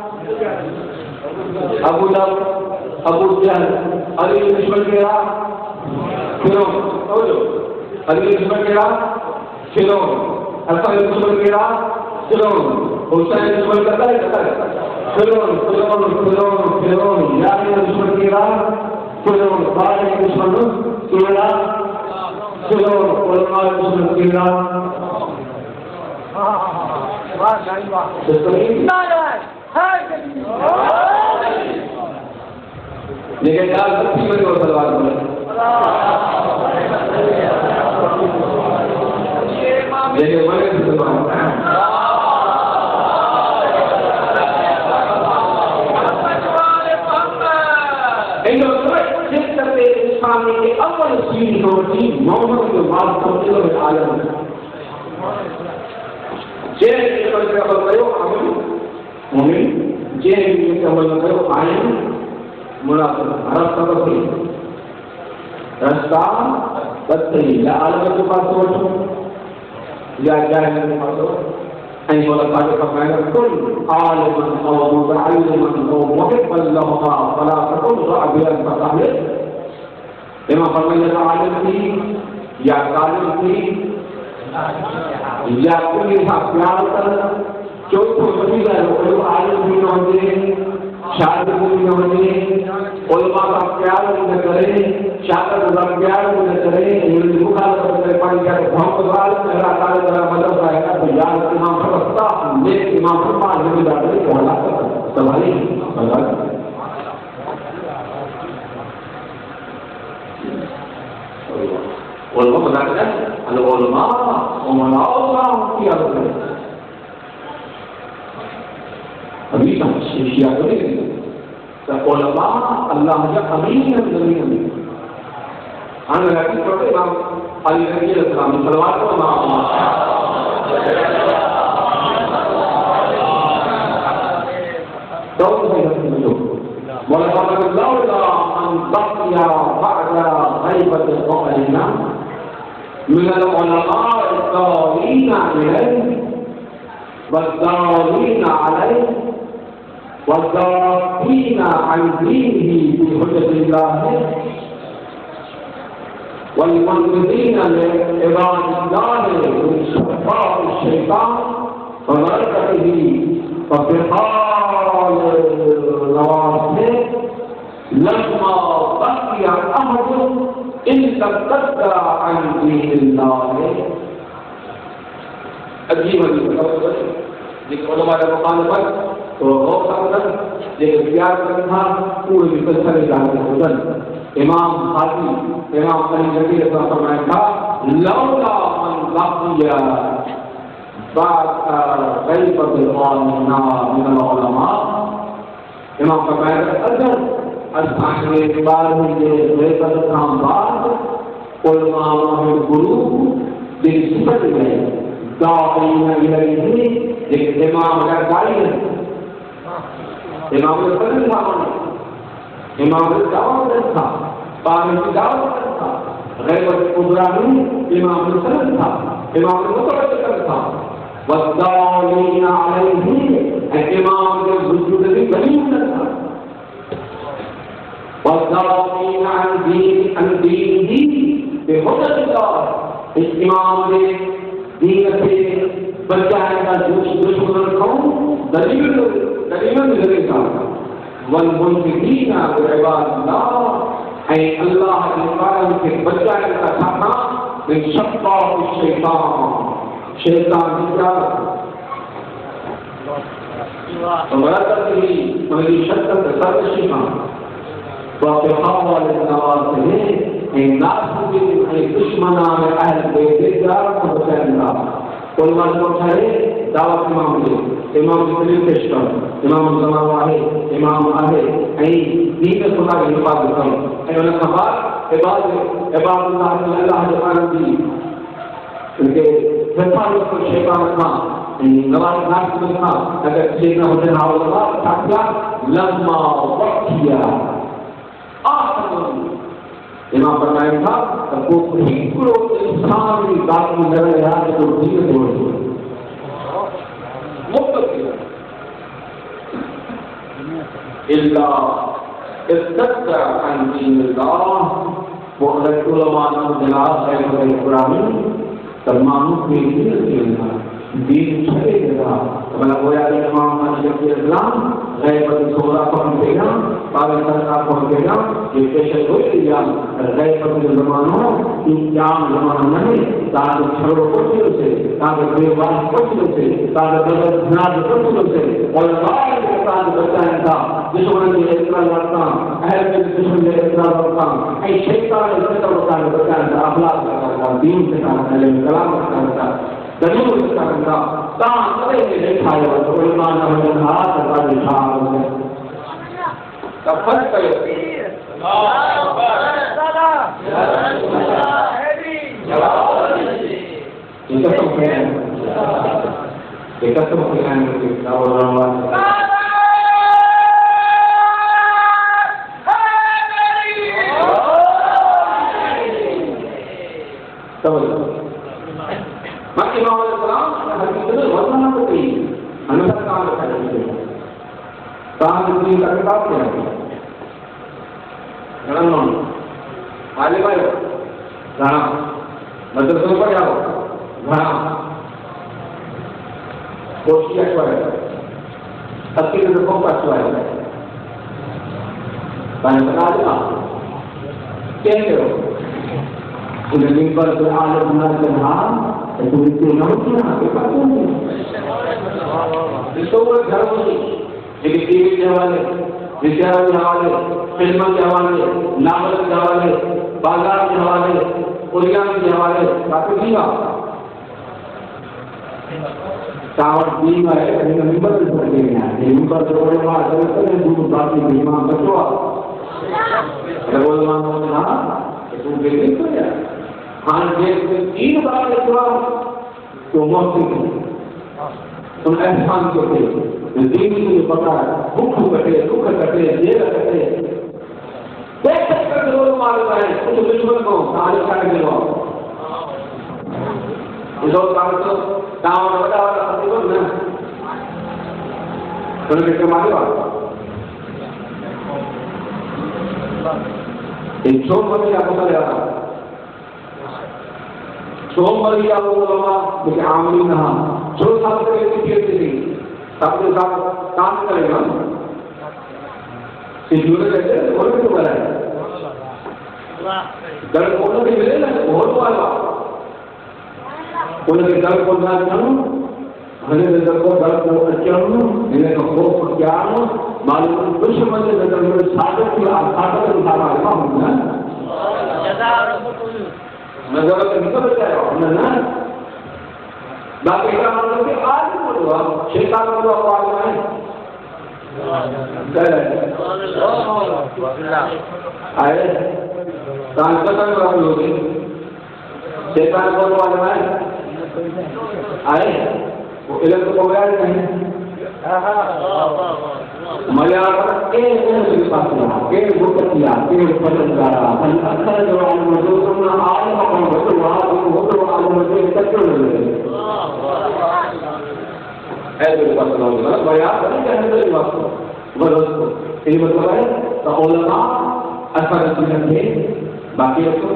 ابو لہب ابو جہل علی دشمن کے راہ فرعون سمجھو علی دشمن کے راہ فرعون حسن دشمن کے راہ فرعون حسین دشمن کا ہے فرعون فرعون فرعون فرعون یعنی دشمن کے راہ فرعون بارے دشمن کے راہ فرعون علماء دشمن کے راہ لیکن یار سچی میں اور سلوات بولے لیکن میں نے سلوات ایک اور جس طرح اسلامی کے اول سین ہوتی محمد کے بعد ہوتے ہوئے عالم جیل کے عمل کا عمل کرو عمل مومن جیل کے عمل کرو عالم منافق رستہ بسری رستہ بسری یا عالم کے پاس ہو یا جاہل کے پاس ہو این بولا پاکے فرمائے کل عالم او متعلم او محب اللہ فلا تکن رعبیت فتحلے امام فرمائے عالم تھی یا قالم تھی یا کوئی حق پیار کرنا چوتھو بچی گئے وہ عالم بھی نہ ہوتے شاعر بھی نہ ہوتے علماء کا پیار بھی نہ کرے شاعر کا پیار بھی نہ کرے علم مخالفت کرے پانی کیا کہ بہت بار اللہ تعالی کا مدد آئے گا تو یاد امام فرستا نیک امام فرما نبی داخلے کو حلا کر سواری سوال علماء بتاتے ہیں العلماء امناء اللہ کی عادت ہے ابھی کا شیشیہ کرے تو علماء اللہ کا امین ہے زمین میں آنے لگی چھوٹے امام علی رضی اللہ عنہ سلوات کو امام دور سے ہم جو ولقد لولا ان بقي بعد غيبة قائلنا من العلماء الضالين عليه والضالين عليه والضالين عن دينه بحجة الله والمنقذين لعباد الله من شفاء الشيطان وبركته وفقار النواسل لما بقي أحد إلا ارتد عن دين الله. عجیب عجیب لیکن علماء نے مخالفت تو غور کرنا یہ اختیار کرنا تھا پورے بھی سر جاتے ہوتن امام حاجی امام علی نبی علیہ السلام فرمایا تھا لولا من لقیا بعد غیبت العلماء من العلماء امام فرمایا تھا اگر اس کے بعد یہ غیبت کا بعد علماء و گرو دل سپر گئے داعین الیہ ایک امام اگر داعی ہے امام الفضل تھا امام الدعوت تھا پانی کی دعوت تھا غیبت قدرانی امام الفضل تھا امام المتوکل تھا والداعین علیہ امام کے وجود بھی بنی تھا والداعین عن دین عن دین ہی بے حجت اللہ اس امام نے دین سے بچانے کا دشمن قوم دلیل دلیل دلیل کا والمنفقین عباد اللہ اے اللہ کے قائم سے بچانے کا کھانا من شقاق الشیطان شیطان کی کیا وبرکت ہی مہدی شکل سر شیطان وفقاوال النواز ہے اے ناس کی اے دشمنان اہل بیت دار کو بچانا علماء کو چاہے دعوت امام دے امام کی دلیل پیش کر امام زمان آئے امام آئے اے دین خدا کی حفاظت کرو اے انہوں نے کہا عباد عباد اللہ کی اللہ جبان دی کیونکہ حفاظت کو شیطان رکھنا نواز ناس کو رکھنا اگر شیطان حسین حاول اللہ تاکیا لما وقتیا آخر امام فرمائے تھا کہ وہ ہکڑو انسان کی ذات میں نظر آیا کہ وہ دین سے ہوئی مطلب کیا اللہ استقرا عن دین اللہ وہ حضرت علماء جناب ہے قرآن تمام کی دین سے دین چھڑے گا بنا گویا کہ امام حضرت اسلام غیبت صغرا کو ہم دینا پاکستان کا کو ہم دینا یہ پیشن ہوئی دیا غیبت زمانوں انجام زمانہ نہیں تاکہ چھڑوں پچھلوں سے تاکہ بیوان پچھلوں سے تاکہ بدل جناز پچھلوں سے اور اللہ کے ساتھ بچائیں تھا دشمن کے اطلاع لڑتا اہل کے دشمن کے اطلاع لڑتا اے شیطان کے اطلاع بچائیں تھا اخلاق کا دین کے ساتھ کلام کا ساتھ دلیل سے کرتا تاں کرے میں دیکھا ہے تو علماء نے ہاتھ کا دکھا ہے تب فرق کرو اللہ اکبر اللہ ہے یہ قسم ہے یہ قسم ہے کہ اللہ سمجھ مکی امام علیہ السلام حدیث میں وزنہ کو کہی انہوں کام رکھا جائے کام اتنی لگتاب کیا ہے گرنون آلے بھائی گھنا مدرسوں پر جاؤ گھنا کوشی اچھوا ہے تبکی کے دفعوں کا اچھوا ہے بہنے بتا دیا کہتے ہو انہیں دن پر جو آلے بنا کے نام تو اس کے نام کیا ہے پتہ نہیں اس کو وہ گھر ہوئی لیکن ٹی وی کے حوالے رشتہار کے حوالے فلموں کے حوالے ناول کے حوالے بازار کے حوالے قریان کے حوالے کافی نہیں آتا کاوٹ دین ہے کہیں نہ ممبر سے سکتے ہیں یہ ممبر سے بڑے بار کرتے ہیں دور باقی امام بچوں اگر وہ امام ہونے ہاں تو بے دن تو ہے ہاں جیس میں تین بار اتوا تو محسن ہے ان احسان کو تھے دین کی جو پتا ہے بھوک کٹے دکھ کٹے جیل کٹے دیکھ سکتے ہیں ضرور معلوم ہے کچھ دشمن کو سارے کھڑے دلوا اس اور کام تو داؤں نے بڑا والا خطیبت نا انہوں نے کیا معلوم ایک چھوٹ بنی آپ کو لے آتا چھوٹ بنی آپ کو لما لیکن عاملی نہ چھوٹ ساتھ کرے کی کیسے نہیں سب کے ساتھ کام کرے گا اس جوڑے کہتے ہیں اور بھی تو بڑا ہے در کھولنے کے ملے نا بہت بڑا انہیں کے در کھولنا چاہوں ہمیں نظر کو درد کو اچھانو انہیں کا خوف کیانو معلوم دشمن کے نظر میں صادق کی آسادت انسان آئیما ہوں نا نظر کو نکل جائے ہوں نا باقی کا مطلب کہ آج مطلع شیطان مطلع آواز آئے آئے کان قتل رہا ہوگی شیطان کو آواز آئے آئے وہ علم کو بغیر نہیں ملیاں کے ان پاس کے گفتیا کے پرندارا ان اکثر جو موجود ہیں عالم اور وضوحات کو وہ عالم کے تکر ہے ہے جو بات نہ ہو بیان نہیں کرنے کی بات ورس یہ مطلب ہے کہ علماء اثر کے باقی کو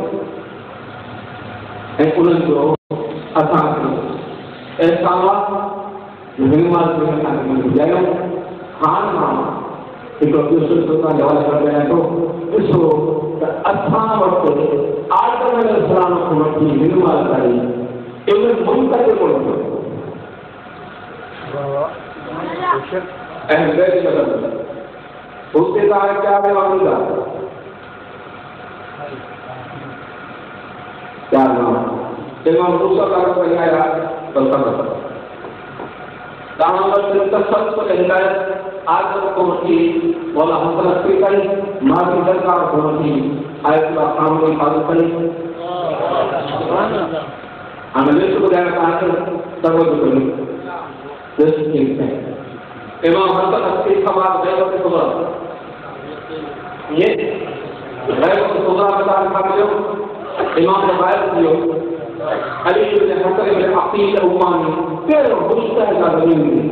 ہے ان کو اثر ایسا مہمان کے ساتھ جایا خان خان ایک دوسرے کا جواب کر رہا ہے تو اس کو اچھا وقت آدم علیہ السلام کو مٹی مہمان کری ایک منتر کے بولتے اہم غیر جگہ اس کے ساتھ کیا ہے واقعہ کیا نام امام موسیٰ کا بنایا فلسفہ دعوت التصوف کو ہدایت آدم کو مٹی والا حسنت کی کئی ماضی درکار کو مٹی آیت اللہ خام کو حفاظت کری ہمیں لیسو کو دائر کہا کہ سروت کری لیسو کی ہے امام حسنت کی خبار غیبت صغرا یہ غیبت صغرا بتا رکھا ملو امام نے غائب کیو علی بن حسن بن عقیل امانی پھر مشتہد زمین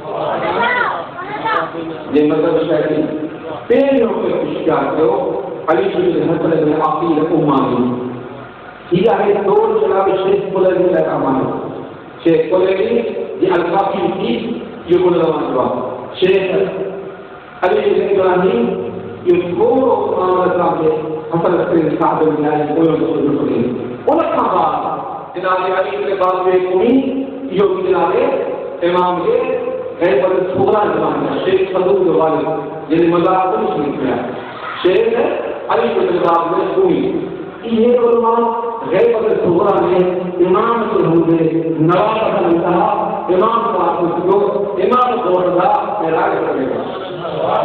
یہ مطلب شاید پھر پہ اشتہار کرو علی بن حسن بن عقیل امانی یہ ہے دو جناب شیخ قلعی کا معنی شیخ قلعی یہ القافی کی یہ قلعہ جواب شیخ علی بن ابراہیم یہ دو عثمان کے حسن بن سعد بن علی قلعہ کو انہاں بعد جناب علی کے بعد میں کوئی یہ جناب امام کے غیبت صغرا زمان ہے شیخ صدوق والد جن مذاہب کو نہیں کیا شیخ علی کے بعد میں کوئی یہ علماء غیبت صغرا میں امام کو ہوئے نواب کا انتہا امام کو امام کو رضا اعلان کرے گا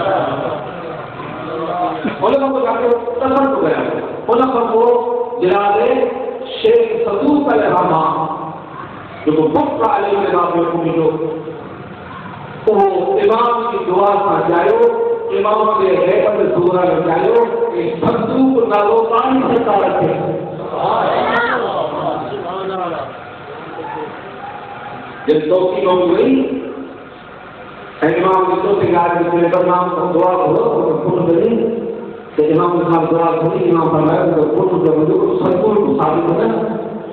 علماء کو جا کے تصور کو گیا علماء کو جناب شیخ صدوق علیہ الرحمہ جو بکر علیہ السلام میں جو وہ امام کی دعا سے جائیو امام کے غیبت صغرا میں جائیو کہ صدوق نالو پانی سے تعلق ہے جب توقی ہو گئی امام کی تو سنگار کے لیے نام کو دعا کرو اور خود بنی کہ امام کے ساتھ دعا کریں امام فرمایا کہ خود جو وجود صدوق کو ثابت ہے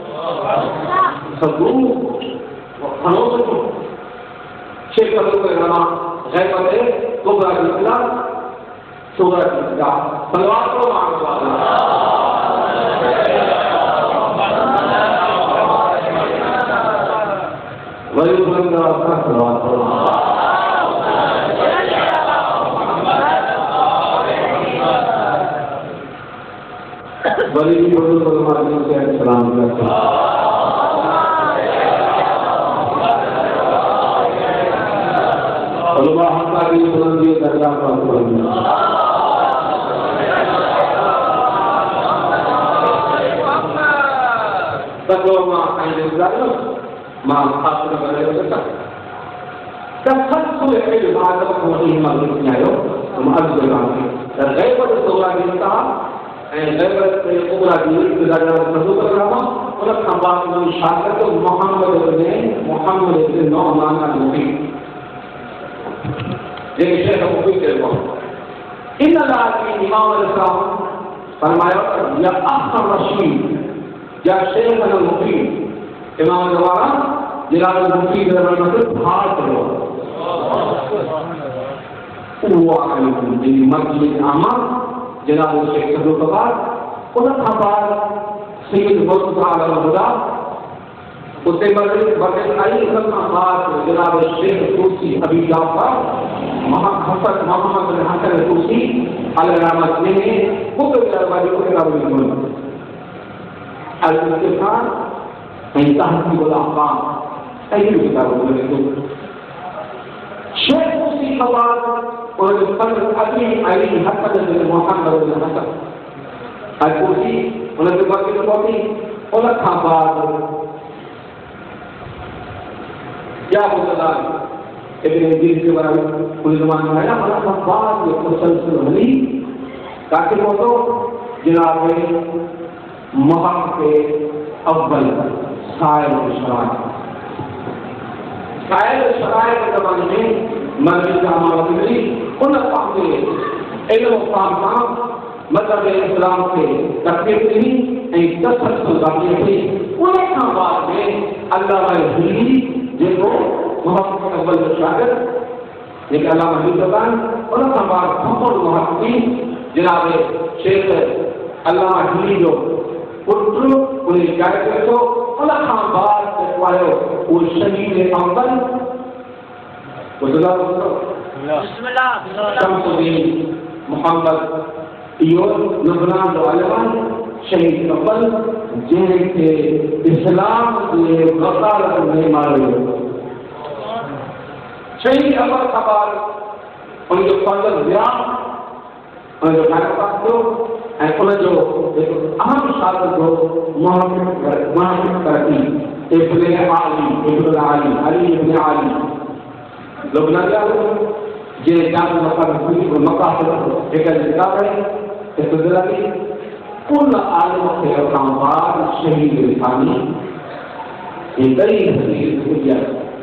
صدوق خنوص کو شیخ صدوق کے نام غیبت صغرا کی اطلاع صغرا کی اطلاع صلوات کو مانگو ولی بلند اپنا صلوات کو ولی کی حضور صلی اللہ علیہ وسلم سلام کرتے ہیں علماء حقا کی بلندی درجہ پر بلندی تقوى ما عند الظالم ما حاصل بغير ذلك تسلسل علم آدم وحيه ما بنتنايو وما أجل عنه الغيبة الصغرى بنتها غیبت صغرا کی ابتداء صدوق الرحمہ اور خبر میں شاکر محمد بن محمد بن نعمان المقیم یہ شیخ مفید کے وہ ان اللہ کی امام علیہ السلام فرمایا یا احسن رشید یا شیخ المفید امام دوارا جلال المفید رحمت بھار کرو وہ علیکم دی مسجد امان جناب الشیخ صدوق بعد انہاں بعد سید مرتضی علیہ الہدا اس سے بدل بدل آئی کرنا بات جناب شیخ توسی ابھی جعفر محمد محمد بن حسن توسی علیہ رحمت نے خود درباری کو کتاب لکھی الاستفسار ان تحقیق الاحکام ایسی کتاب لکھی شیخ توسی کا بات اور فضل ابی علی حسن بن محمد بن حسن التوسی انہوں نے بات کی بات اور کھا بات کیا ہوتا ہے ابن عزیز کے بارے میں کوئی زمان میں آیا ہمارا بات یہ مسلسل ہوئی تاکہ وہ تو جناب محق کے اول سائر شرائط سائر شرائط کے زمانے میں مرضی کا ہمارا فکری ان اقام کے علم و فام کام مذہب اسلام سے تکلیف نہیں ایک تسلسل باقی تھی ان اقام بعد میں اللہ علیہ جن کو محمد اول شاگرد لیکن علامہ حبیب زبان اور ہمارا محمد محققین جناب شیخ علامہ حبیب جو پتر انہیں جائے تو اللہ خان بار پڑھو وہ شہید اول بسم اللہ شمس الدین محمد ایور نبران علمان شہید اول جن کے اسلام کے غفالت میں مارے شہید اول کا بعد ان جو فضل زیاد ان جو گھر پاس جو ان جو اہم شاگرد جو محمد کرتی ابن علی ابن علی علی ابن علی لوگ نہ جاؤ جنہیں جان مقام مکہ سے ایک کتاب ہے اس کو ذرا بھی کل عالم کے اقام بعد شہید ثانی یہ کئی حدیث ہوئی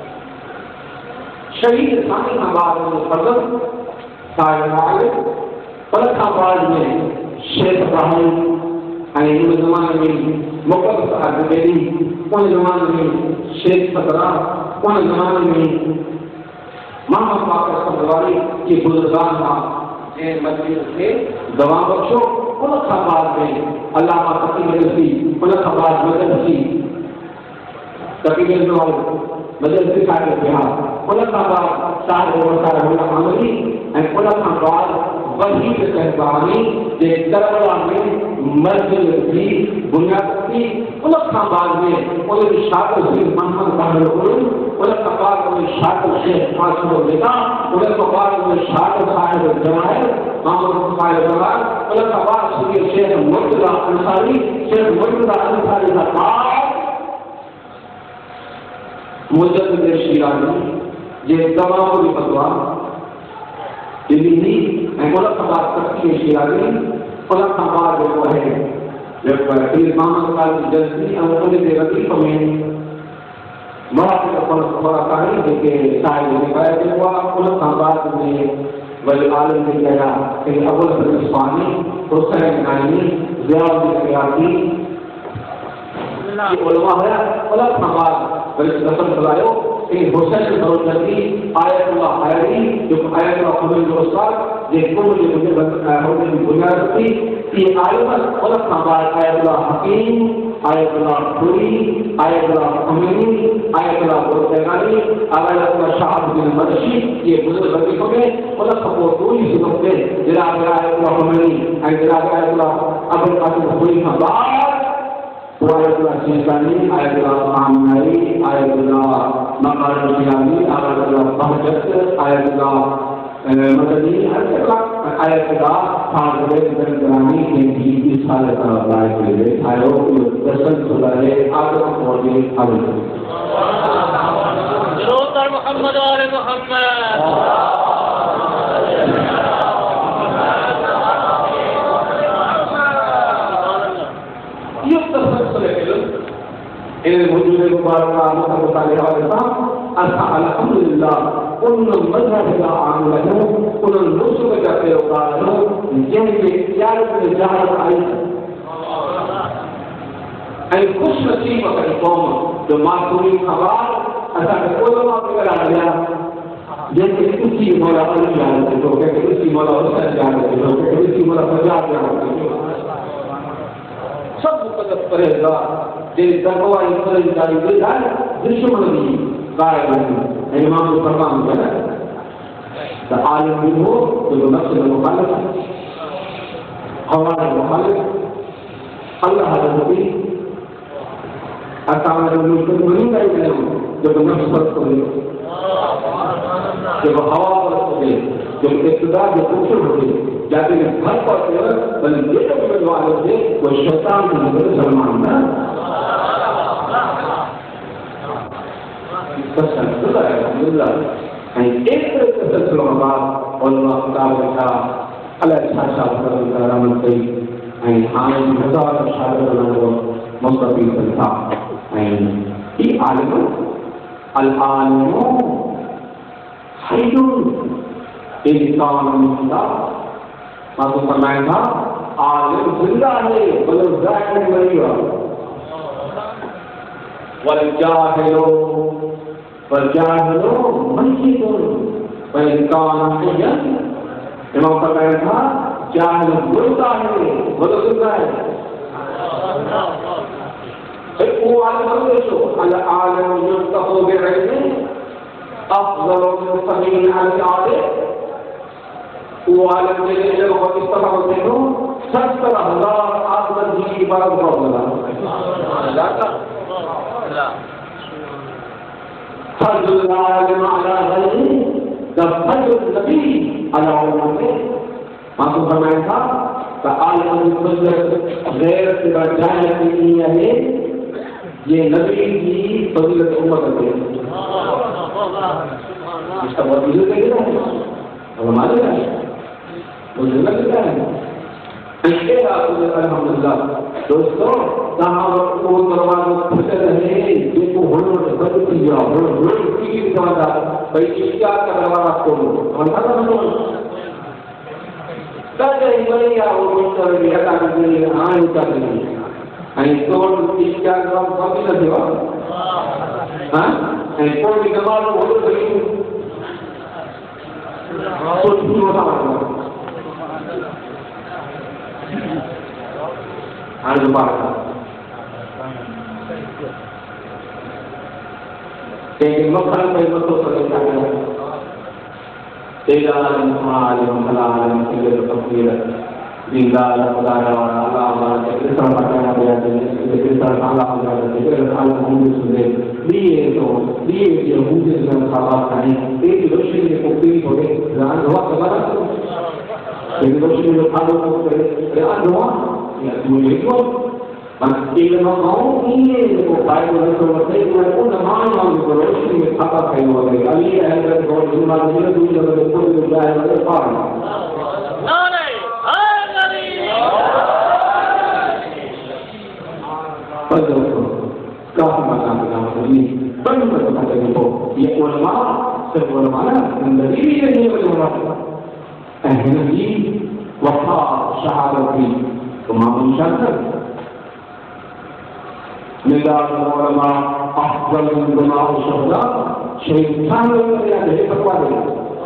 شہید ثانی کا بعد میں فضل سائر عالم فلک کا بعد میں شیخ ابراہیم ان زمانے میں مقدس عبدالبیری ان زمانے میں شیخ فترہ ان زمانے میں محمد باقر صدواری کی بزرگان تھا جن مجلس سے دوا بخشو ان خبرات میں علامہ تقی مجلسی ان خبرات مجلسی تقی مجلسی مجلسی صاحب بہار ان خبرات صاحب وسائل اللہ عملی ان خبرات وحید صاحبانی جن کربلا میں مسجد کی بنیاد کی ان خبرات میں ان شاکر سے محمد باہر قرآن ان خبرات میں شاکر شیخ فاصل الوداع ان خبرات میں شاکر صاحب جواہر محمد صاحب جواہر ان خبرات سے شیخ مرتضی انصاری شیخ مرتضی انصاری کا بات مجدد شیرازی یہ تمام فتوا دلی ان خبرات تقی شیرازی ان خبرات جو ہے جب پیر محمد صاحب جلسی اور ان کے رفیق میں مراقب پر خبر کاری کہ صاحب نے کہا کہ وہ ان خبرات میں ولی عالم نے کہا کہ اول فلسفانی حسین نائمی ضیاء الدین یہ علماء ہے علماء خبرات بلکہ قسم بلائیو کہ حسین سروجتی آیت اللہ حیری جو آیت اللہ خبر جو استاد یہ کل جو مجھے ہونے کی بنیاد تھی یہ آیت علماء خبرات آیت اللہ حکیم آیت اللہ پوری آیت اللہ امینی آیت اللہ برتگانی آیت اللہ شاہد بن مدشی یہ بزرگ رفیقوں میں علماء خبر دوئی سبب میں جناب آیت اللہ امینی جناب آیت اللہ ابو القاسم پوری خبرات آیت اللہ سیزانی آیت اللہ آمنائی آیت اللہ مقال الشیانی آیت اللہ بہجت آیت اللہ مدنی آیت اللہ حاضر بنگرانی کے بھی اس حالت اللہ کے لئے آئیو دسن صدارے آدم مولی حالت درود در محمد و آل محمد ان الوجود المبارکہ مطلب علیہ وسلم الحمدللہ ان مذہب کا عامل ہوں ان نصب کا پیروکار ہوں جن کے اختیارت میں جہاں آئی این خوش نصیب اپنی قوم جو معصومی خبر ایسا کہ علماء بگر آ گیا جیسے کسی مولا علی جانتے ہو کسی مولا حسین جانتے ہو کسی مولا فجاد جانتے ہو سب مقدس پرہیزگار جن تقوی انسان جاری دل ہے دشمن بھی قائل ہے امام کو فرمان ہے تو عالم بھی ہو تو نفس مخالف ہوا مخالف اللہ حضرت بھی اکامل ملک نہیں گئے جب نفس پر کو جب ہوا پر کو جب اقتدار جو کچھ ہوتے جاتے ہیں گھر پڑتے ہیں بلکہ یہ جو امیدوار ہوتے وہ شیطان کی نظر سلمان ہے اس کا سلسلہ ہے الحمدللہ ایک طرح سے سلسلہ بعد علماء خطاب رکھا علیہ صاحب صاحب کا رحمت کئی آئین ہزار شاعر بنا مصطفی سلطا یہ عالم العالم حیدون انسان مندہ ماتو فرمائے تھا عالم زندہ ہے بلو ظاہر نہیں ہوا والجاہلو والجاہلو منشیدون وانکان حیان امام فرمائے تھا جاہل بلتا ہے بلو زندہ ہے وہ عالم دیشو العالم یستقو بعلم افضل من سبیل العالم وہ عالم کے لیے جو اس طرح ہوتے ہو ستر ہزار آدم جی کی بات بہت فضل العالم علی غیره جب فضل النبی علی غیره ماتو فرمایا تھا کہ عالم فضل غیر سے بچانے کے لیے ہے یہ نبی کی فضیلت امت ہے اس کا بہت وجود ہے نا ہمارے ہیں مجھے لگتا ہے الحمدللہ دوستو صحابہ کو دروازوں کھلتے رہے جن کو ہنر سے بچ کیا ہنر ہنر کی دروازہ بھائی کیا کا دروازہ کھولو اور نہ کرو کہتے ہیں بھائی وہ مستر بھی ہٹا دیں ہاں ہٹا دیں این تو کیا جواب کبھی نہ دیوا ہاں این کوئی جواب ہو تو نہیں تو پورا ہوتا آج بات لیکن مقام پہ مطلب سکے جانا تیرا عالم عالم عالم تیرے تفسیر دیندار خدا اور اللہ ہمارا اس طرح بتانا گیا ہے اس طرح اللہ ہمارا ذکر اللہ ہم سنے لیے تو لیے یہ مجھے جن خلاص نہیں ایک روشنی کو پی ہوئے جان ہوا خبر ایک روشنی کو کھا دو کرے جان ہوا یا مجھے کو ایک نہ ہوں یہ کو پائے کو تو متے کو ان مان مان کو روشنی میں کھا کھائی ہو گئی علی احمد کو جمعہ دن دن جب کو جائے وہ پار کافی مقام بنا ہوئی بڑی بڑی باتیں ہو یہ علماء صرف علماء زندگی بھی نہیں علماء احمدی وفا شہادت بھی تمام شہادت مدار علماء افضل علماء شہداء شہید شان لوگ یا جہے تقوی دے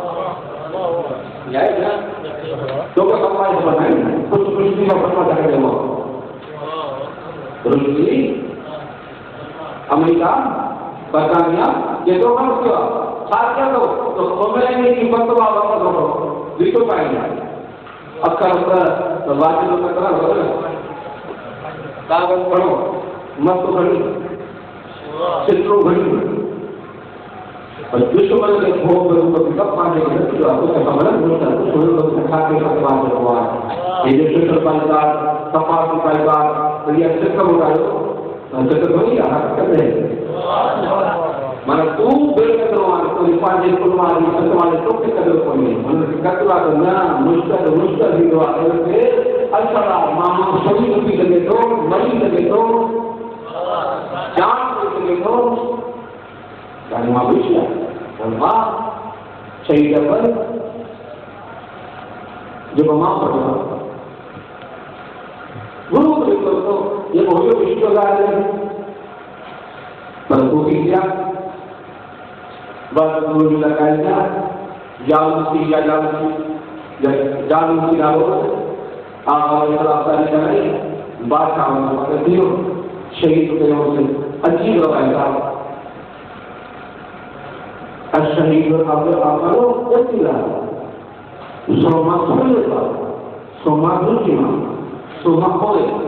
جائے نا تو کا تقوی بنائیں کچھ کچھ بھی فتوا دے دے وہ روشنی امریکہ برطانیہ یہ دو فرق کیا خاص کیا تو تو خمینی کی فتوا واپس کرو دیکھو پائیں گے اکثر اکثر واجب کا کرا ہوگا کاغذ پڑھو مت پڑھی چترو پڑھی اور دشمن کے بھوگ میں کو کب پانے کے جو آپ کو سمجھنا ہوتا ہے تو لوگ کھا کے سب بات ہوا یہ جو شکر پالدار صفات کی پالدار یہ شکر ہوتا ہے تو تو نہیں آ سکتے مانا تو بے قدر والے تو پانچ کل والے سب والے تو کے قدر کو نہیں مطلب کتوا تو نہ مشکل مشکل بھی دعا کرتے اللہ ماما سبھی کو بھی لگے تو مری لگے تو جان کو لگے تو جان ما بچیا اور ماں شہید پر جو ماں پڑھا گرو کو یہ بہت مشکل ہے پر کو کیا بس گرو لگائے گا جالوسی یا جالوسی جالوسی نہ ہو آپ اور اصلاح کریں بادشاہ نے دیو شہید کے سے عجیب روایت الشہید ابو اکلو قتل ثم صلب ثم دفن ثم قتل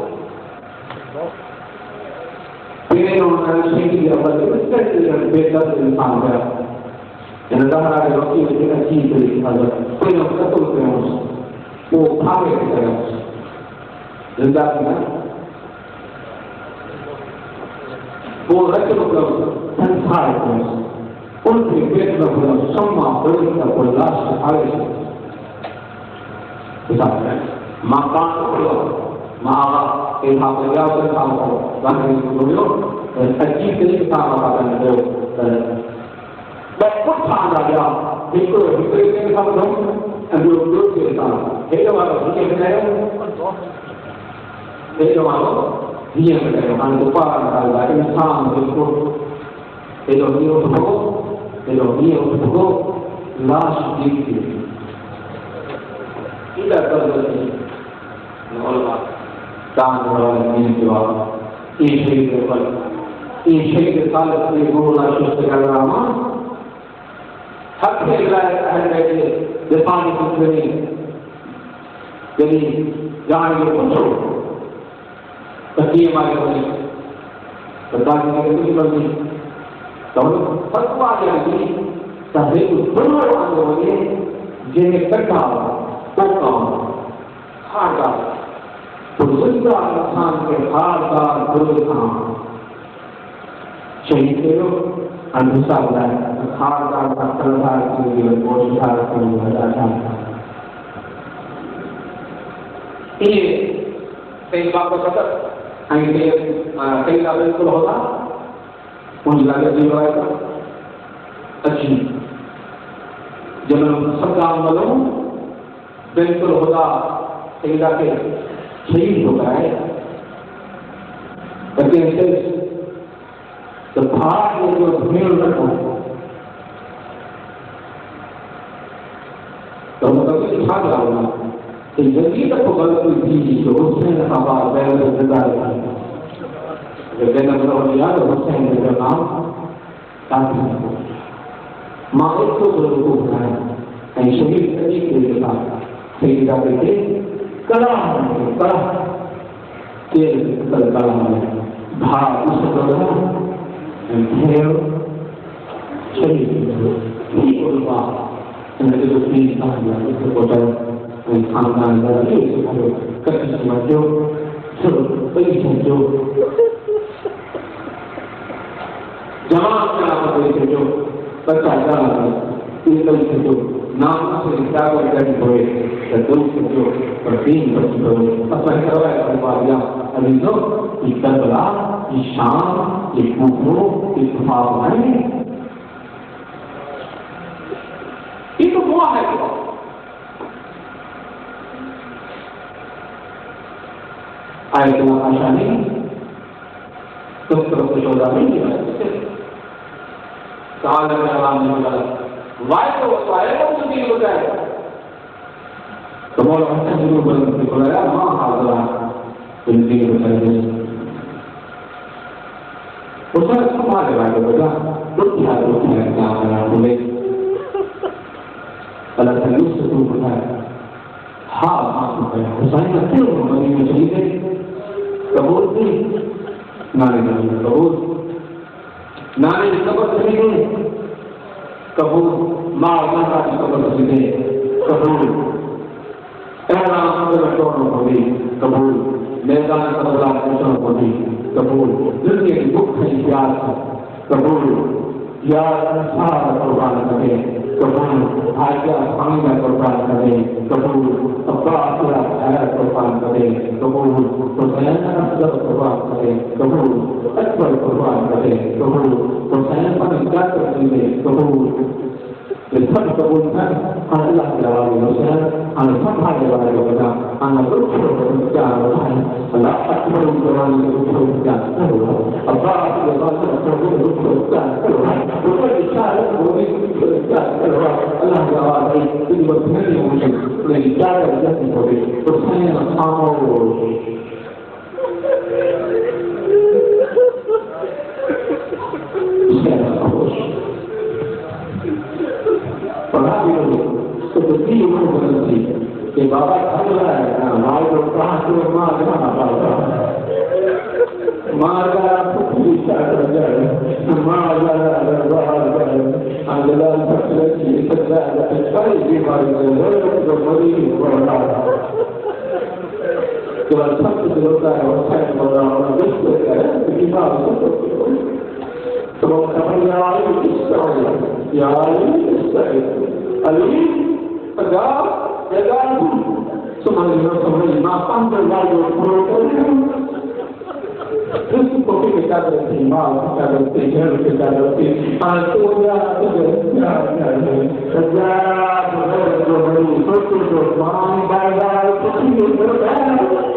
پھر انہوں نے شہید ابو اکلو بے درد انسان ہے ان ظاہر ہے روکی کی عجیب طریقہ ہے کوئی نہ قتل کرے وہ بھاگے کرے زندہ ہے وہ رجل کو سنسار کو ان کے پیٹ میں وہ سما بڑی کا کوئی لاش آگے سے بتاتا ہے مکان کو ماں کے ہاتھ میں جاؤ کر کام کرو باقی کو لو عجیب طریقے سے کام کرنا ہے میں خود کھانا گیا بالکل بالکل کے ساتھ ہوں اندر دو کے ساتھ ہے جو ہمارا یہ ہے ہے جو ہمارا یہ ہے ہم کو پارا کا انسان بالکل ہے جو یہ ہو ہے جو یہ ہو لاش دیکھتی ہے ادھر کر دیں علماء کان والے نے جواب یہ شہید کے پر یہ شہید کے سال سے گولا شخص کا نام حق کے لائے اہل بیٹے دفاعی کنٹرنی یعنی جہاں یہ پوچھو تقیم آئے ہوئی بتانے کے کچھ بڑھنی تو فتوہ جانگی تحریک دنوں آنے ہوئے جنہیں کٹھا پوکا خاردہ تو زندہ انسان کے خاردار درستان شہید کے لوگ انسا ہوتا ہے خاردار کا تلدار کے لیے کوششار کو بجاتا ہے یہ کئی بات کا قطر کئی کا بالکل ہوتا ان لگے دی ہوئے گا اچھی جب سب کام ملوں بالکل ہوتا کئی کا کے شہید ہوتا ہے لیکن تو بھاگ میں جو بھیڑ رکھو تو مطلب یہ بھاگ رہا ہوگا کہ جدید کو غلطی تھی جو حسین خبار بہت زندہ رہا ہے لیکن اگر وہ یاد حسین کا نام کافی ہے ماں ایک تو ضرور کو بنایا کہیں شہید طریق کے ساتھ شہیدہ کے کلام ہے کلام تیل کلام ہے بھاگ اس کو بڑھا انتہر شہید ٹھیک علماء انہیں جو تین سال ہے اس کو بڑھا خاندان کا کسی سمجھو کئی سمجھو جماعت کا آپ کوئی سمجھو بچہ جانا تین کئی سمجھو نام سے کتاب اور گھر ہوئے یا دو سمجھو اور تین بچے ہوئے اصلا کروا ہے فرمایا علیزو یہ کربلا یہ شام یہ کوفر یہ اتفاق ہے یہ تو ہوا ہے آئے تو آشا نہیں تم طرف سے شوزہ نہیں ہے کہا لگا عوام نے بولا وائے تو وہ آئے وہ مجھے ہو جائے تو مولا حسن ضرور بلند سے بولا ماں حاضرہ بلندی ہو جائے اس نے سمجھا لگا کہ بولا رکی ہے رکی ہے کیا کرنا بولے اللہ تعالیٰ اس سے تو بولا ہاں حسین کا کیوں مدینہ میں چلی گئی قبول تھی نانے نانے قبول نانے کی قبر چلی گئی قبول ماں ماتا کی قبر چلی گئی قبول احرام قبر چھوڑنا پڑی قبول میدان قبرات چھوڑنا پڑی قبول دنیا کی بھوک ہے پیار کا قبول یا سارا قربان کرے قبول حاجہ پانی کا قربان کرے قبول عباس کا حیات قربان کرے قبول حسین کا نصر قربان کرے قبول اکبر قربان کرے قبول حسین پر انکار کرنے میں قبول یہ سب قبول کر ہم اللہ کے حوالے حسین ہم سب حالے والے ہوگا ہم رکھ رکھ کیا ہوتا ہے اللہ اکبر قربان کے رکھ رکھ کیا ہوگا عباس کے بعد رکھ رکھ کیا ہوگا اوپر اشارہ وہ بھی کیا ہوگا اللہ کے حوالے ان کو نہیں ہوگی لیکن کیا کرتے ہوگی حسین خاموش پڑھا بھی تو کتنی عمر بدلتی ہے کہ بابا کھل رہا ہے ہمارے کو کہاں سے ماں کہاں پاتا ماں کا پوری چاہتا جائے ماں جانا باہر جائے اگلا فصل کی سزا ساری بیماری سے جو مریض ہو رہا ہے جو سب کچھ ہوتا ہے وہ سائن ہو رہا ہے جس کو کہہ بیمار ہو تو وہ خبر یا علی کس طرح یا علی کس طرح علی پنجاب جگہ سمجھ لو سمجھ ماں پانچ ہزار جو پورو کرتے ہیں اس کو بھی کیا کرتے ہیں ماں کیا کرتے ہیں گھر کے کیا کرتے ہیں آج تو کیا کرتے ہیں سجاد جو بڑی سوچو جو ماں بازار کچھ نہیں کرتا ہے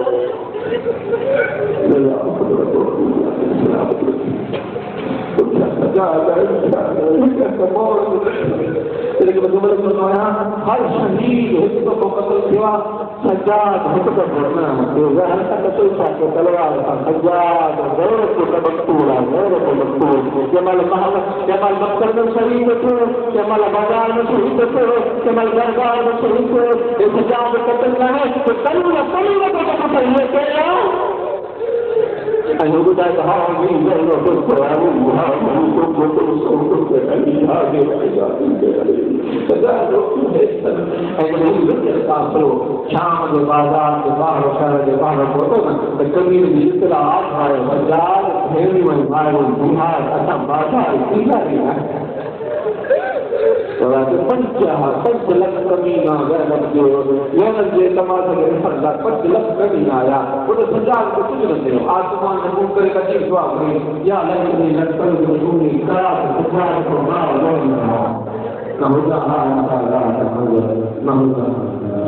ہر شہید حکم کو قتل کیا سجاد حکم بھرنا تلوار تھا سجاد غیرت کو مقتول ہے غیرت کو مقتول جمال محمد جمال مکر میں شہید تھے جمال بازار میں شہید تھے جمال دربار میں شہید تھے یہ سجاد قتل نہ ہے تو کلمہ کلمہ کو قتل یہ کہہ أن يقول هذا هذه جنة القرآن وهذه كتب الصوت الذي هذه العباد فذلك أن يقول التعصر شام البازار البحر وشار البحر وطن الكبير بالاطلاعات هاي وجال هيري والبحر والبحر أتم بازار إلا ولكن پنچها پنچ لکھ کمینہ غیرت جو یونس جے تمام سے فرض پنچ لکھ کمینہ آیا وہ تو سجاد کو کچھ نہ دے آسمان نے منہ کر کے چیز دعا کرے یا لکھنی لکھن رسولی کرا سجاد کو مار لون نہ ہوتا ہے نہ ہوتا ہے